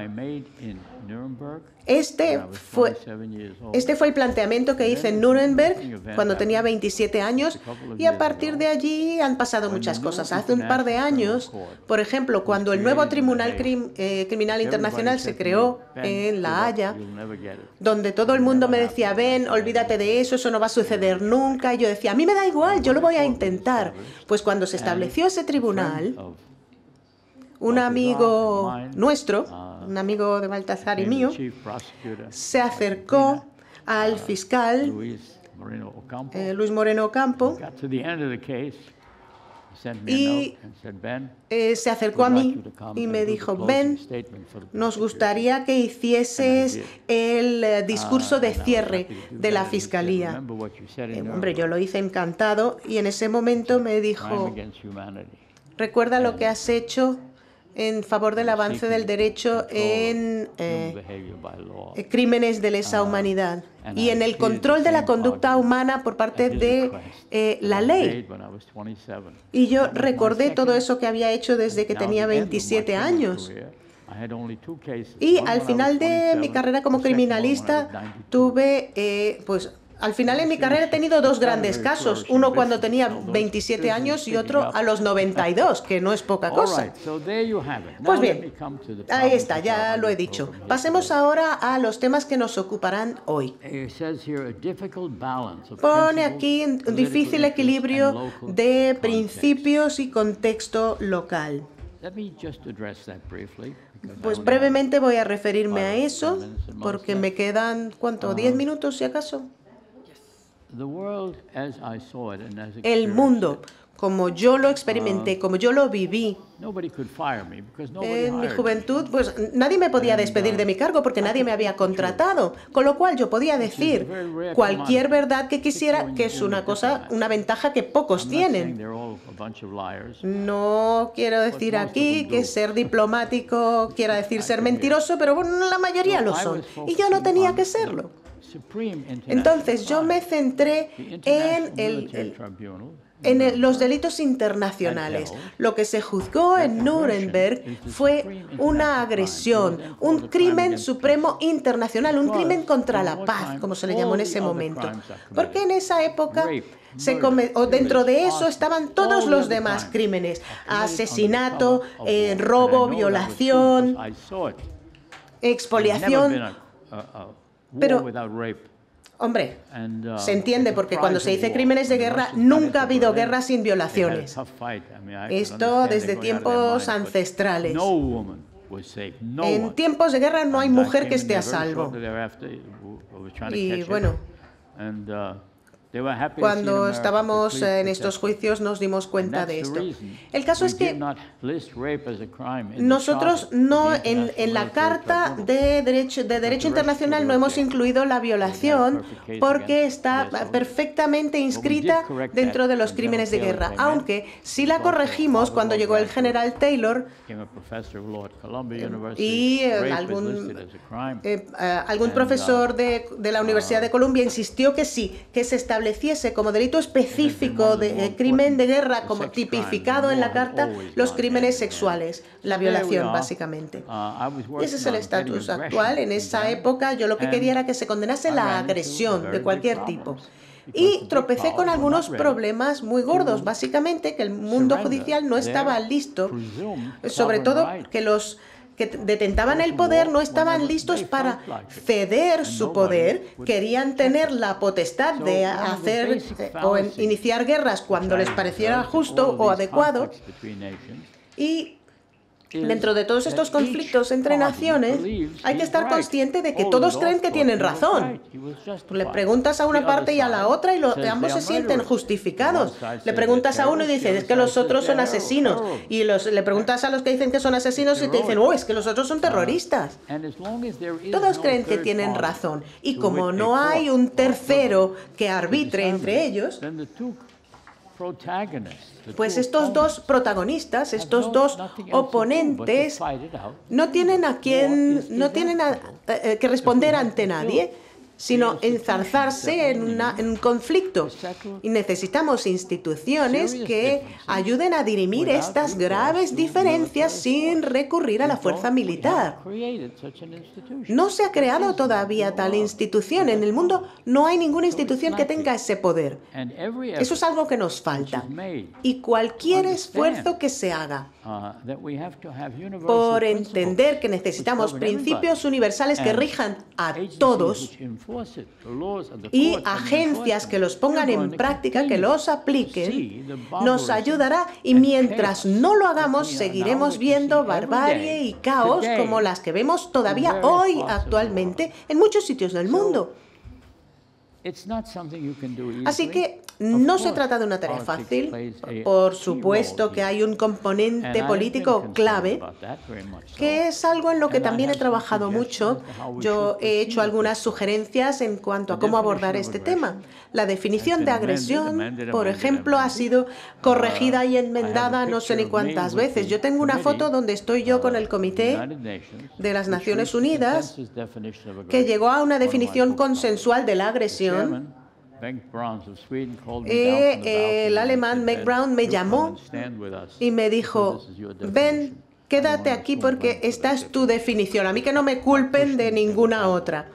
Este fue el planteamiento que hice en Nuremberg cuando tenía 27 años y a partir de allí han pasado muchas cosas. Hace un par de años, por ejemplo, cuando el nuevo Tribunal Criminal Internacional se creó en La Haya, donde todo el mundo me decía, ven, olvídate de eso no va a suceder nunca. Y yo decía, a mí me da igual, yo lo voy a intentar. Pues cuando se estableció ese tribunal, un amigo nuestro, un amigo de Baltasar y mío, se acercó al fiscal Luis Moreno Ocampo y se acercó a mí y me dijo, Ben, nos gustaría que hicieses el discurso de cierre de la Fiscalía. Hombre, yo lo hice encantado y en ese momento me dijo, recuerda lo que has hecho en favor del avance del derecho en crímenes de lesa humanidad y en el control de la conducta humana por parte de la ley. Y yo recordé todo eso que había hecho desde que tenía 27 años. Y al final de mi carrera como criminalista tuve, al final en mi carrera he tenido 2 grandes casos, uno cuando tenía 27 años y otro a los 92, que no es poca cosa. Pues bien, ahí está, ya lo he dicho. Pasemos ahora a los temas que nos ocuparán hoy. Pone aquí un difícil equilibrio de principios y contexto local. Pues brevemente voy a referirme a eso, porque me quedan, ¿cuánto? ¿10 minutos si acaso? El mundo, como yo lo experimenté, como yo lo viví en mi juventud, pues nadie me podía despedir de mi cargo porque nadie me había contratado, con lo cual yo podía decir cualquier verdad que quisiera, que es una cosa, una ventaja que pocos tienen. No quiero decir aquí que ser diplomático quiera decir ser mentiroso, pero bueno, la mayoría lo son, y yo no tenía que serlo. Entonces yo me centré en los delitos internacionales. Lo que se juzgó en Nuremberg fue una agresión, un crimen supremo internacional, un crimen contra la paz, como se le llamó en ese momento. Porque en esa época dentro de eso estaban todos los demás crímenes: asesinato, robo, violación, expoliación. Pero hombre, se entiende, porque cuando se dice crímenes de guerra, nunca ha habido guerra sin violaciones. Esto desde tiempos ancestrales. En tiempos de guerra no hay mujer que esté a salvo. Y bueno, cuando estábamos en estos juicios nos dimos cuenta de esto. El caso es que nosotros no, en la Carta de Derecho Internacional no hemos incluido la violación, porque está perfectamente inscrita dentro de los crímenes de guerra, aunque sí la corregimos cuando llegó el general Taylor y algún profesor de la Universidad de Columbia insistió que sí, que se estableciese como delito específico de crimen de guerra, como tipificado en la Carta, los crímenes sexuales, la violación, básicamente. Y ese es el estatus actual. En esa época yo lo que quería era que se condenase la agresión de cualquier tipo. Y tropecé con algunos problemas muy gordos, básicamente que el mundo judicial no estaba listo, sobre todo que los que detentaban el poder no estaban listos para ceder su poder, querían tener la potestad de hacer o iniciar guerras cuando les pareciera justo o adecuado. Y dentro de todos estos conflictos entre naciones, hay que estar consciente de que todos creen que tienen razón. Le preguntas a una parte y a la otra y ambos se sienten justificados. Le preguntas a uno y dices, es que los otros son asesinos. Y le preguntas a los que dicen que son asesinos y te dicen, oh, es que los otros son terroristas. Todos creen que tienen razón. Y como no hay un tercero que arbitre entre ellos, pues estos dos protagonistas, estos dos oponentes, no tienen que responder ante nadie, sino enzarzarse en un conflicto. Y necesitamos instituciones que ayuden a dirimir estas graves diferencias sin recurrir a la fuerza militar. No se ha creado todavía tal institución. En el mundo no hay ninguna institución que tenga ese poder. Eso es algo que nos falta. Y cualquier esfuerzo que se haga por entender que necesitamos principios universales que rijan a todos y agencias que los pongan en práctica, que los apliquen, nos ayudará, y mientras no lo hagamos seguiremos viendo barbarie y caos como las que vemos todavía hoy actualmente en muchos sitios del mundo. Así que no se trata de una tarea fácil. Por supuesto que hay un componente político clave, que es algo en lo que también he trabajado mucho. Yo he hecho algunas sugerencias en cuanto a cómo abordar este tema. La definición de agresión, por ejemplo, ha sido corregida y enmendada no sé ni cuántas veces. Yo tengo una foto donde estoy yo con el Comité de las Naciones Unidas, que llegó a una definición consensual de la agresión. El alemán Meg Brown me llamó y me dijo, ven, quédate aquí porque esta es tu definición, a mí que no me culpen de ninguna otra.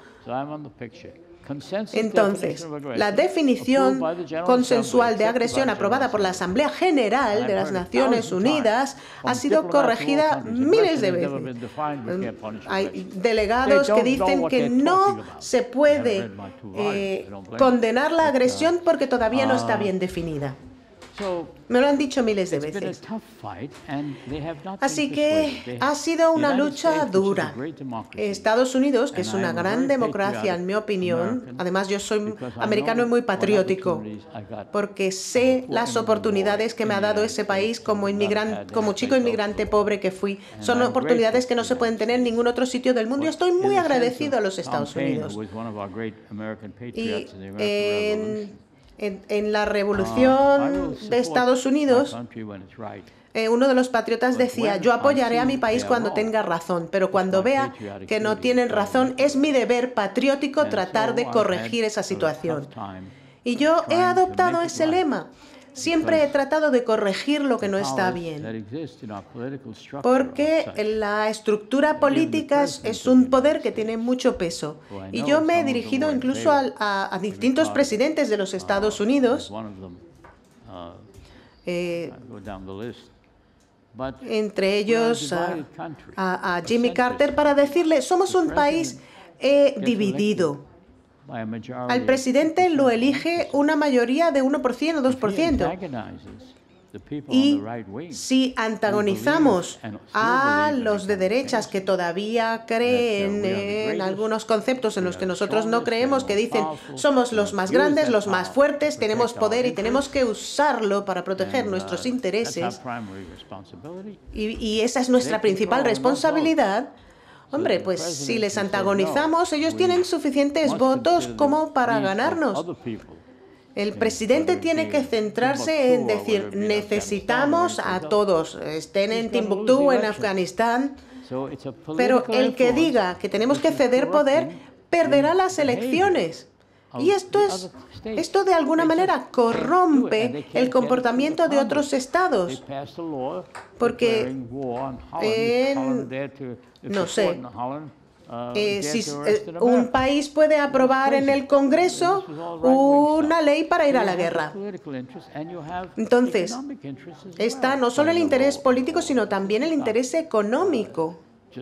Entonces, la definición consensual de agresión aprobada por la Asamblea General de las Naciones Unidas ha sido corregida miles de veces. Hay delegados que dicen que no se puede condenar la agresión porque todavía no está bien definida. Me lo han dicho miles de veces. Así que ha sido una lucha dura. Estados Unidos, que es una gran democracia, en mi opinión, además yo soy americano y muy patriótico, porque sé las oportunidades que me ha dado ese país como chico inmigrante pobre que fui. Son oportunidades que no se pueden tener en ningún otro sitio del mundo y estoy muy agradecido a los Estados Unidos. Y en la revolución de Estados Unidos, uno de los patriotas decía, yo apoyaré a mi país cuando tenga razón, pero cuando vea que no tienen razón, es mi deber patriótico tratar de corregir esa situación. Y yo he adoptado ese lema. Siempre he tratado de corregir lo que no está bien, porque la estructura política es un poder que tiene mucho peso. Y yo me he dirigido incluso a distintos presidentes de los Estados Unidos, entre ellos a Jimmy Carter, para decirle, somos un país dividido. Al presidente lo elige una mayoría de 1% o 2%. Y si antagonizamos a los de derechas que todavía creen en algunos conceptos en los que nosotros no creemos, que dicen somos los más grandes, los más fuertes, tenemos poder y tenemos que usarlo para proteger nuestros intereses, y esa es nuestra principal responsabilidad, hombre, pues si les antagonizamos, ellos tienen suficientes votos como para ganarnos. El presidente tiene que centrarse en decir, necesitamos a todos, estén en Timbuktu o en Afganistán, pero el que diga que tenemos que ceder poder, perderá las elecciones. Y esto de alguna manera corrompe el comportamiento de otros estados, porque no sé, si un país puede aprobar en el Congreso una ley para ir a la guerra. Entonces, está no solo el interés político, sino también el interés económico.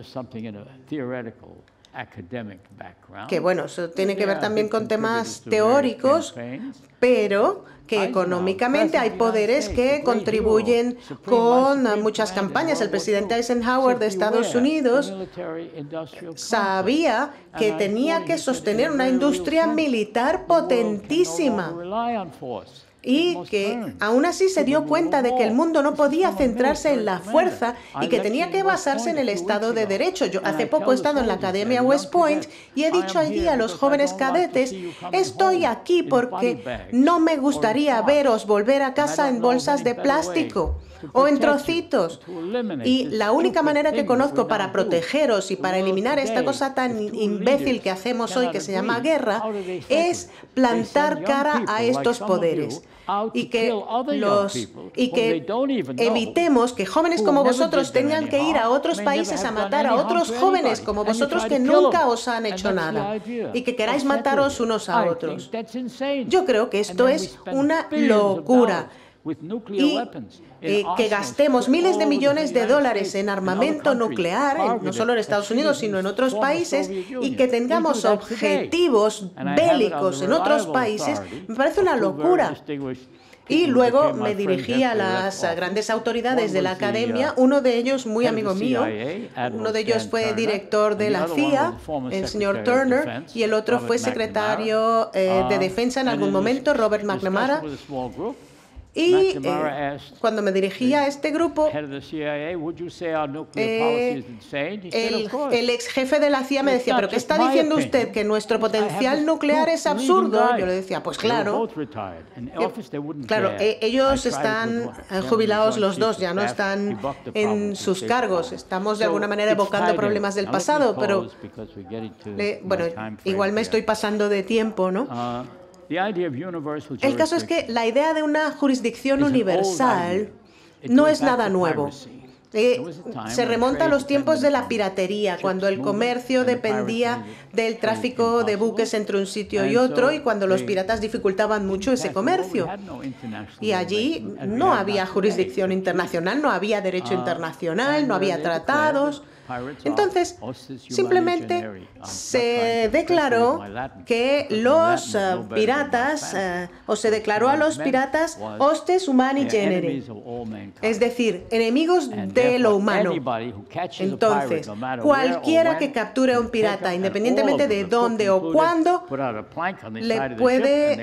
Que bueno, eso tiene que ver también con temas teóricos, pero que económicamente hay poderes que contribuyen con muchas campañas. El presidente Eisenhower de Estados Unidos sabía que tenía que sostener una industria militar potentísima y que aún así se dio cuenta de que el mundo no podía centrarse en la fuerza y que tenía que basarse en el Estado de Derecho. Yo hace poco he estado en la Academia West Point y he dicho allí a los jóvenes cadetes, estoy aquí porque no me gustaría veros volver a casa en bolsas de plástico o en trocitos. Y la única manera que conozco para protegeros y para eliminar esta cosa tan imbécil que hacemos hoy, que se llama guerra, es plantar cara a estos poderes. Y que evitemos que jóvenes como vosotros tengan que ir a otros países a matar a otros jóvenes como vosotros que nunca os han hecho nada y que queráis mataros unos a otros. Yo creo que esto es una locura. Y que gastemos miles de millones de dólares en armamento nuclear, no solo en Estados Unidos, sino en otros países, y que tengamos objetivos bélicos en otros países, me parece una locura. Y luego me dirigí a las grandes autoridades de la academia, uno de ellos muy amigo mío, uno de ellos fue director de la CIA, el señor Turner, y el otro fue secretario de Defensa en algún momento, Robert McNamara. Y cuando me dirigía a este grupo, el ex jefe de la CIA me decía, ¿pero qué está diciendo usted? ¿Que nuestro potencial nuclear es absurdo? Yo le decía, pues claro. Claro, ellos están jubilados los dos, ya no están en sus cargos. Estamos de alguna manera evocando problemas del pasado, pero bueno, igual me estoy pasando de tiempo, ¿no? El caso es que la idea de una jurisdicción universal no es nada nuevo. Se remonta a los tiempos de la piratería, cuando el comercio dependía del tráfico de buques entre un sitio y otro y cuando los piratas dificultaban mucho ese comercio. Y allí no había jurisdicción internacional, no había derecho internacional, no había tratados. Entonces, simplemente se declaró que los piratas, o se declaró a los piratas hostes humani genere, es decir, enemigos de lo humano. Entonces, cualquiera que capture a un pirata, independientemente de dónde o cuándo, le puede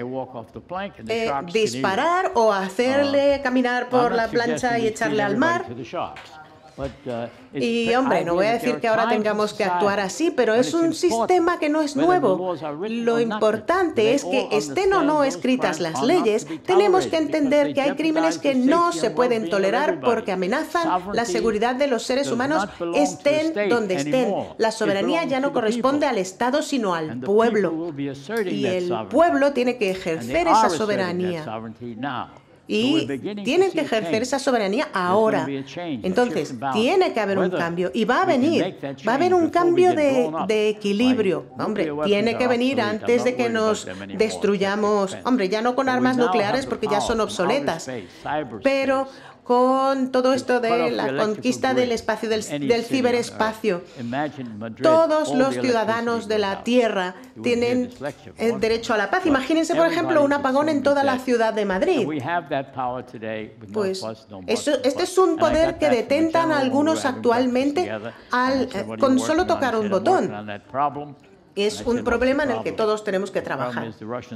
disparar o hacerle caminar por la plancha y echarle al mar. Y hombre, no voy a decir que ahora tengamos que actuar así, pero es un sistema que no es nuevo. Lo importante es que estén o no escritas las leyes, tenemos que entender que hay crímenes que no se pueden tolerar porque amenazan la seguridad de los seres humanos, estén donde estén. La soberanía ya no corresponde al Estado, sino al pueblo. Y el pueblo tiene que ejercer esa soberanía. Y tienen que ejercer esa soberanía ahora. Entonces, tiene que haber un cambio. Y va a venir. Va a haber un cambio de equilibrio. Hombre, tiene que venir antes de que nos destruyamos. Hombre, ya no con armas nucleares porque ya son obsoletas. Pero con todo esto de la conquista del espacio, del ciberespacio. Todos los ciudadanos de la Tierra tienen derecho a la paz. Imagínense, por ejemplo, un apagón en toda la ciudad de Madrid. Pues este es un poder que detentan algunos actualmente con solo tocar un botón. Es un problema en el que todos tenemos que trabajar.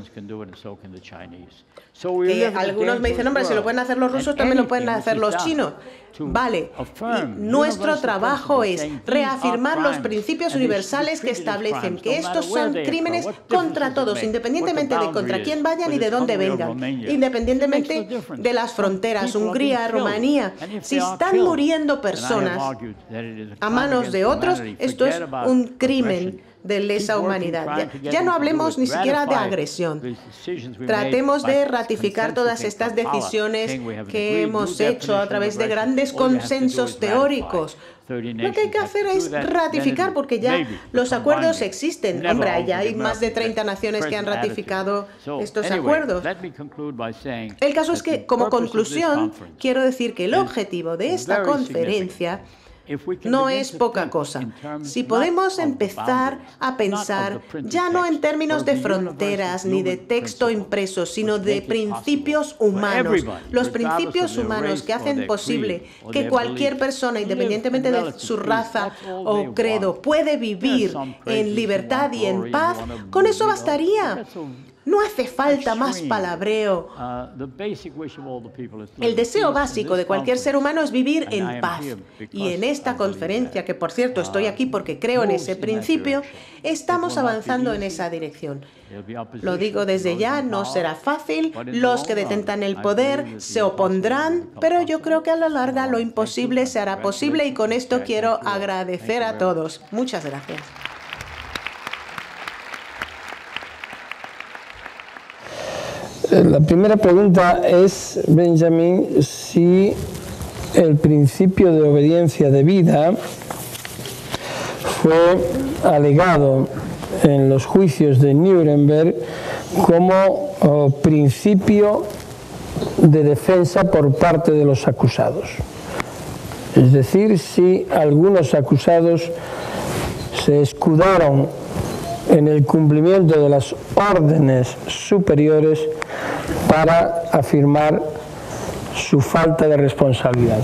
Algunos me dicen, hombre, si lo pueden hacer los rusos, también lo pueden hacer los chinos. Vale, y nuestro trabajo es reafirmar los principios universales que establecen que estos son crímenes contra todos, independientemente de contra quién vayan y de dónde vengan, independientemente de las fronteras, Hungría, Rumanía. Si están muriendo personas a manos de otros, esto es un crimen de lesa humanidad. Ya no hablemos ni siquiera de agresión. Tratemos de ratificar todas estas decisiones que hemos hecho a través de grandes consensos teóricos. Lo que hay que hacer es ratificar, porque ya los acuerdos existen. Hombre, ya hay más de 30 naciones que han ratificado estos acuerdos. El caso es que, como conclusión, quiero decir que el objetivo de esta conferencia no es poca cosa. Si podemos empezar a pensar ya no en términos de fronteras ni de texto impreso, sino de principios humanos, los principios humanos que hacen posible que cualquier persona, independientemente de su raza o credo, puede vivir en libertad y en paz, con eso bastaría. No hace falta más palabreo. El deseo básico de cualquier ser humano es vivir en paz. Y en esta conferencia, que por cierto estoy aquí porque creo en ese principio, estamos avanzando en esa dirección. Lo digo desde ya, no será fácil. Los que detentan el poder se opondrán, pero yo creo que a la larga lo imposible se hará posible, y con esto quiero agradecer a todos. Muchas gracias. La primera pregunta es, Benjamin, si el principio de obediencia debida fue alegado en los juicios de Nuremberg como principio de defensa por parte de los acusados. Es decir, si algunos acusados se escudaron en el cumplimiento de las órdenes superiores para afirmar su falta de responsabilidad.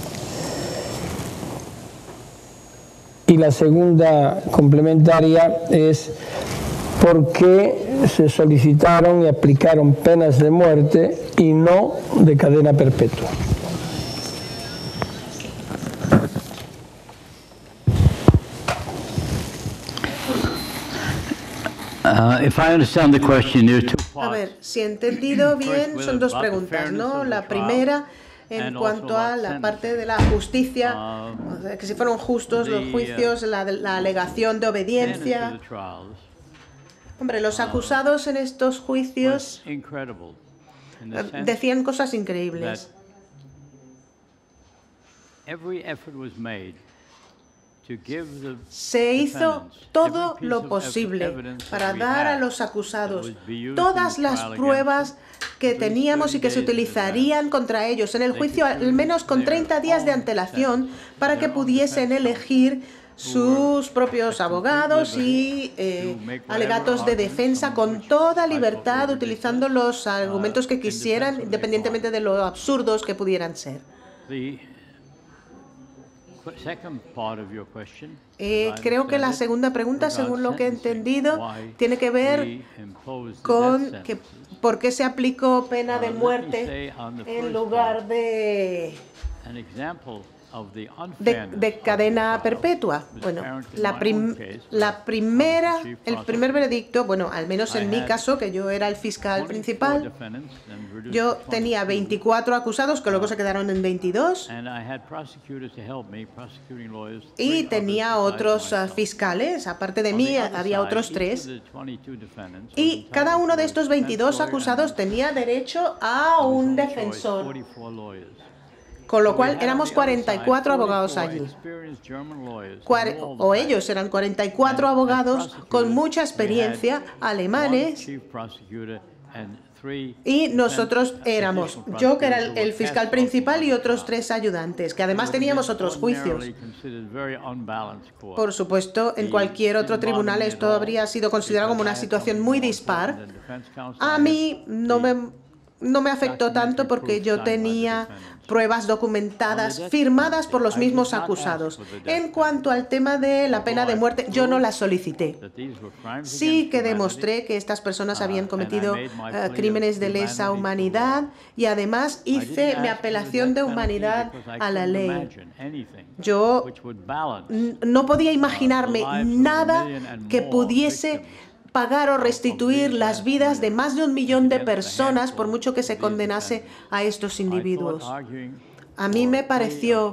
Y la segunda complementaria es por qué se solicitaron y aplicaron penas de muerte y no de cadena perpetua. A ver, si he entendido bien, son dos preguntas, ¿no? La primera, en cuanto a la parte de la justicia, que si fueron justos los juicios, la alegación de obediencia. Hombre, los acusados en estos juicios decían cosas increíbles. Se hizo todo lo posible para dar a los acusados todas las pruebas que teníamos y que se utilizarían contra ellos en el juicio, al menos con 30 días de antelación, para que pudiesen elegir sus propios abogados y alegatos de defensa con toda libertad, utilizando los argumentos que quisieran, independientemente de lo absurdos que pudieran ser. Creo que la segunda pregunta, según lo que he entendido, tiene que ver con por qué se aplicó pena de muerte en lugar de de cadena perpetua. Bueno, el primer veredicto, bueno, al menos en mi caso, que yo era el fiscal principal, yo tenía 24 acusados, que luego se quedaron en 22, y tenía otros fiscales, aparte de mí había otros 3, y cada uno de estos 22 acusados tenía derecho a un defensor. Con lo cual éramos 44 abogados allí. O ellos eran 44 abogados con mucha experiencia, alemanes, y nosotros éramos, yo que era el fiscal principal y otros 3 ayudantes, que además teníamos otros juicios. Por supuesto, en cualquier otro tribunal esto habría sido considerado como una situación muy dispar. A mí no me afectó tanto porque yo tenía pruebas documentadas, firmadas por los mismos acusados. En cuanto al tema de la pena de muerte, yo no la solicité. Sí que demostré que estas personas habían cometido crímenes de lesa humanidad y además hice mi apelación de humanidad a la ley. Yo no podía imaginarme nada que pudiese pagar o restituir las vidas de más de 1 millón de personas por mucho que se condenase a estos individuos. A mí me pareció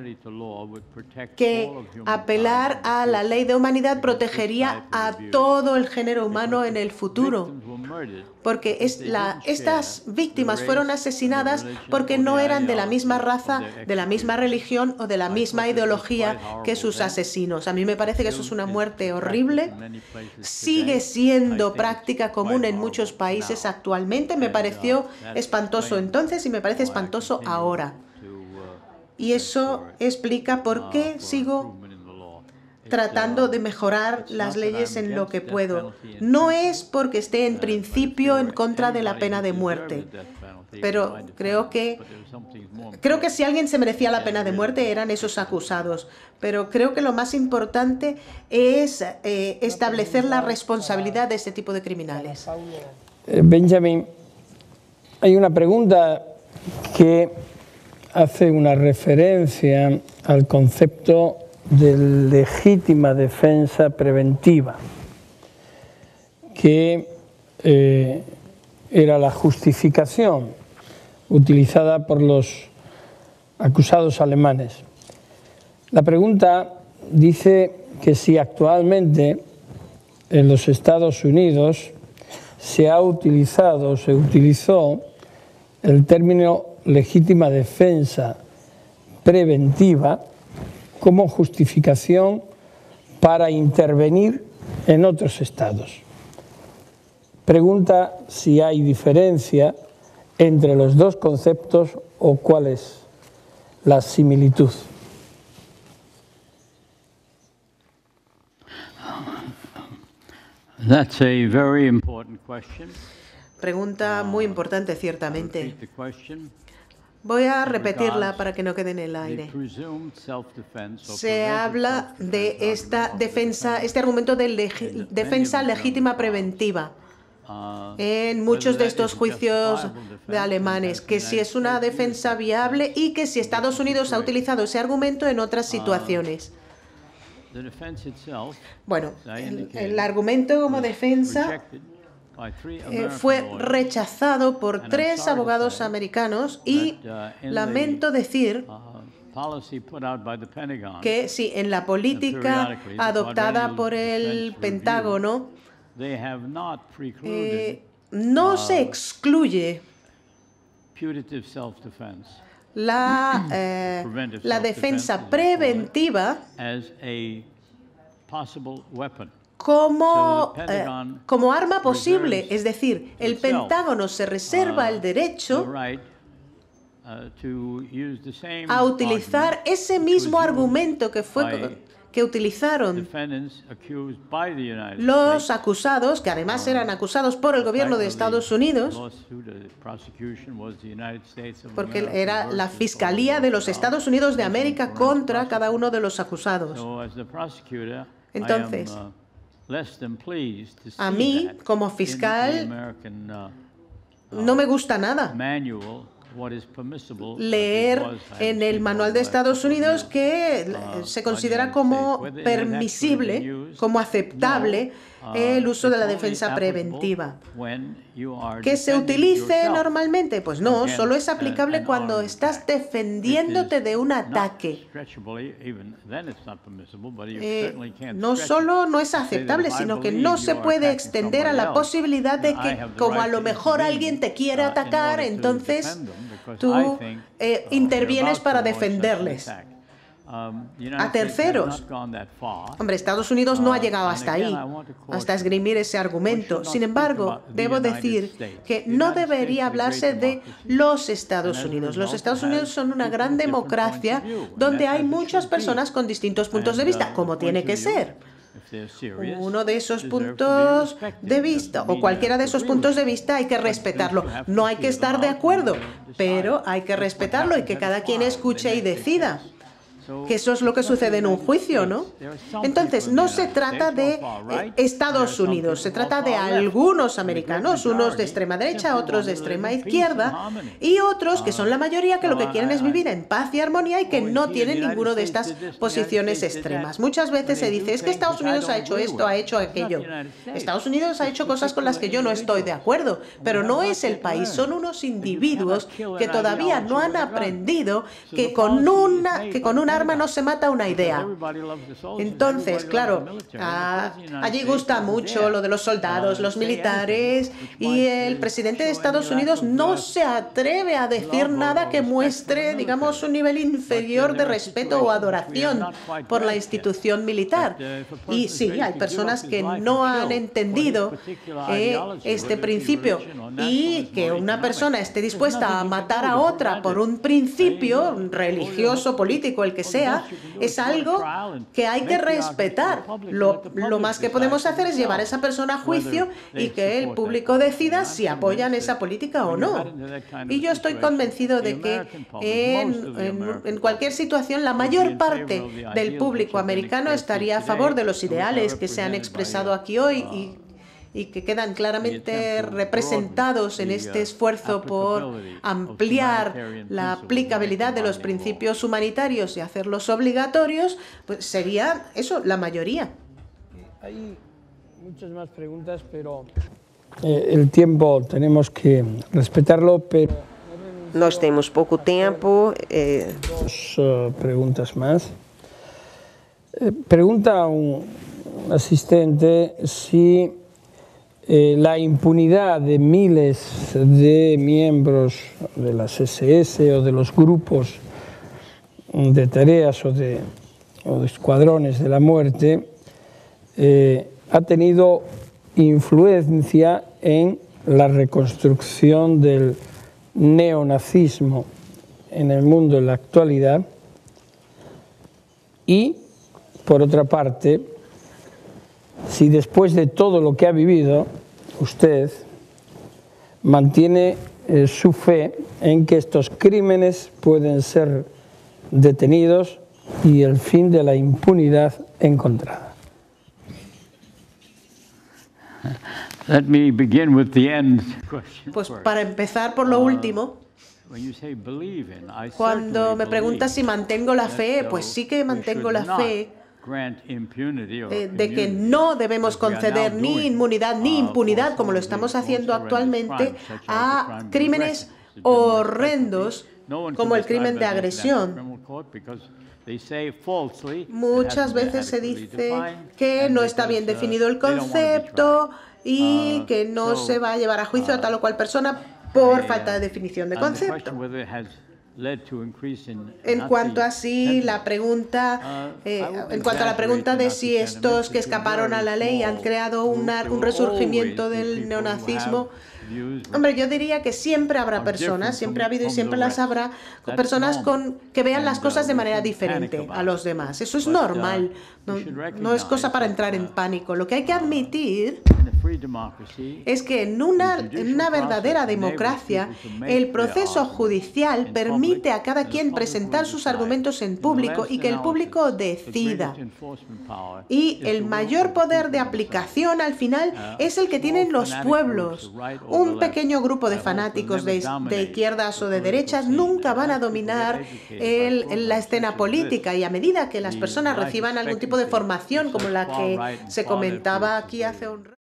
que apelar a la ley de humanidad protegería a todo el género humano en el futuro, porque estas víctimas fueron asesinadas porque no eran de la misma raza, de la misma religión o de la misma ideología que sus asesinos. A mí me parece que eso es una muerte horrible. Sigue siendo práctica común en muchos países actualmente. Me pareció espantoso entonces y me parece espantoso ahora. Y eso explica por qué sigo tratando de mejorar las leyes en lo que puedo. No es porque esté en principio en contra de la pena de muerte, pero creo que si alguien se merecía la pena de muerte eran esos acusados. Pero creo que lo más importante es establecer la responsabilidad de este tipo de criminales. Benjamin, hay una pregunta que hace una referencia al concepto de legítima defensa preventiva, que era la justificación utilizada por los acusados alemanes. La pregunta dice que si actualmente en los Estados Unidos se utilizó el término legítima defensa preventiva como justificación para intervenir en otros estados. Pregunta si hay diferencia entre los dos conceptos o cuál es la similitud. That's a very important question. Pregunta muy importante, ciertamente. Voy a repetirla para que no quede en el aire. Se habla de esta defensa, este argumento de defensa legítima preventiva en muchos de estos juicios de alemanes, que si es una defensa viable y que si Estados Unidos ha utilizado ese argumento en otras situaciones. Bueno, el argumento como defensa fue rechazado por 3 abogados americanos y lamento decir que sí, en la política adoptada por el Pentágono no se excluye la defensa preventiva como arma posible, es decir, el Pentágono se reserva el derecho a utilizar ese mismo argumento que utilizaron los acusados, que además eran acusados por el gobierno de Estados Unidos, porque era la Fiscalía de los Estados Unidos de América contra cada uno de los acusados. Entonces, a mí, como fiscal, no me gusta nada leer en el manual de Estados Unidos que se considera como permisible, como aceptable, el uso de la defensa preventiva. ¿Que se utilice normalmente? Pues no, solo es aplicable cuando estás defendiéndote de un ataque. No solo no es aceptable, sino que no se puede extender a la posibilidad de que, como a lo mejor alguien te quiere atacar, entonces tú intervienes para defenderles. A terceros. Hombre, Estados Unidos no ha llegado hasta ahí, hasta esgrimir ese argumento. Sin embargo, debo decir que no debería hablarse de los Estados Unidos. Los Estados Unidos son una gran democracia donde hay muchas personas con distintos puntos de vista, como tiene que ser. Uno de esos puntos de vista, o cualquiera de esos puntos de vista, hay que respetarlo. No hay que estar de acuerdo, pero hay que respetarlo y que cada quien escuche y decida. Que eso es lo que sucede en un juicio, ¿no? Entonces, no se trata de Estados Unidos, se trata de algunos americanos, unos de extrema derecha, otros de extrema izquierda, y otros, que son la mayoría, que lo que quieren es vivir en paz y armonía y que no tienen ninguna de estas posiciones extremas. Muchas veces se dice, es que Estados Unidos ha hecho esto, ha hecho aquello. Estados Unidos ha hecho cosas con las que yo no estoy de acuerdo, pero no es el país, son unos individuos que todavía no han aprendido que con un arma no se mata una idea. Entonces, claro, allí gusta mucho lo de los soldados, los militares, y el presidente de Estados Unidos no se atreve a decir nada que muestre, digamos, un nivel inferior de respeto o adoración por la institución militar. Y sí, hay personas que no han entendido este principio, y que una persona esté dispuesta a matar a otra por un principio religioso, político, el que sea, es algo que hay que respetar. Lo más que podemos hacer es llevar a esa persona a juicio y que el público decida si apoyan esa política o no. Y yo estoy convencido de que en cualquier situación la mayor parte del público americano estaría a favor de los ideales que se han expresado aquí hoy y que quedan claramente representados en este esfuerzo por ampliar la aplicabilidad de los principios humanitarios y hacerlos obligatorios, pues sería eso, la mayoría. Hay muchas más preguntas, pero el tiempo tenemos que respetarlo, pero Nós temos pouco tempo. Dos preguntas más. Pregunta a un asistente si la impunidad de miles de miembros de las SS o de los grupos de tareas o de escuadrones de la muerte ha tenido influencia en la reconstrucción del neonazismo en el mundo en la actualidad, y por otra parte, si después de todo lo que ha vivido usted mantiene su fe en que estos crímenes pueden ser detenidos y el fin de la impunidad encontrada. Let me begin with the end question. Pues para empezar por lo último, cuando me preguntas si mantengo la fe, pues sí que mantengo la fe de que no debemos conceder ni inmunidad ni impunidad, como lo estamos haciendo actualmente, a crímenes horrendos como el crimen de agresión. Muchas veces se dice que no está bien definido el concepto y que no se va a llevar a juicio a tal o cual persona por falta de definición de concepto. En cuanto a la pregunta de si estos que escaparon a la ley han creado un resurgimiento del neonazismo, hombre, yo diría que siempre habrá personas, siempre ha habido y siempre las habrá, personas que vean las cosas de manera diferente a los demás. Eso es normal, no es cosa para entrar en pánico. Lo que hay que admitir es que en una verdadera democracia, el proceso judicial permite a cada quien presentar sus argumentos en público y que el público decida. Y el mayor poder de aplicación al final es el que tienen los pueblos. un pequeño grupo de fanáticos de izquierdas o de derechas nunca van a dominar la escena política, y a medida que las personas reciban algún tipo de formación como la que se comentaba aquí hace un rato,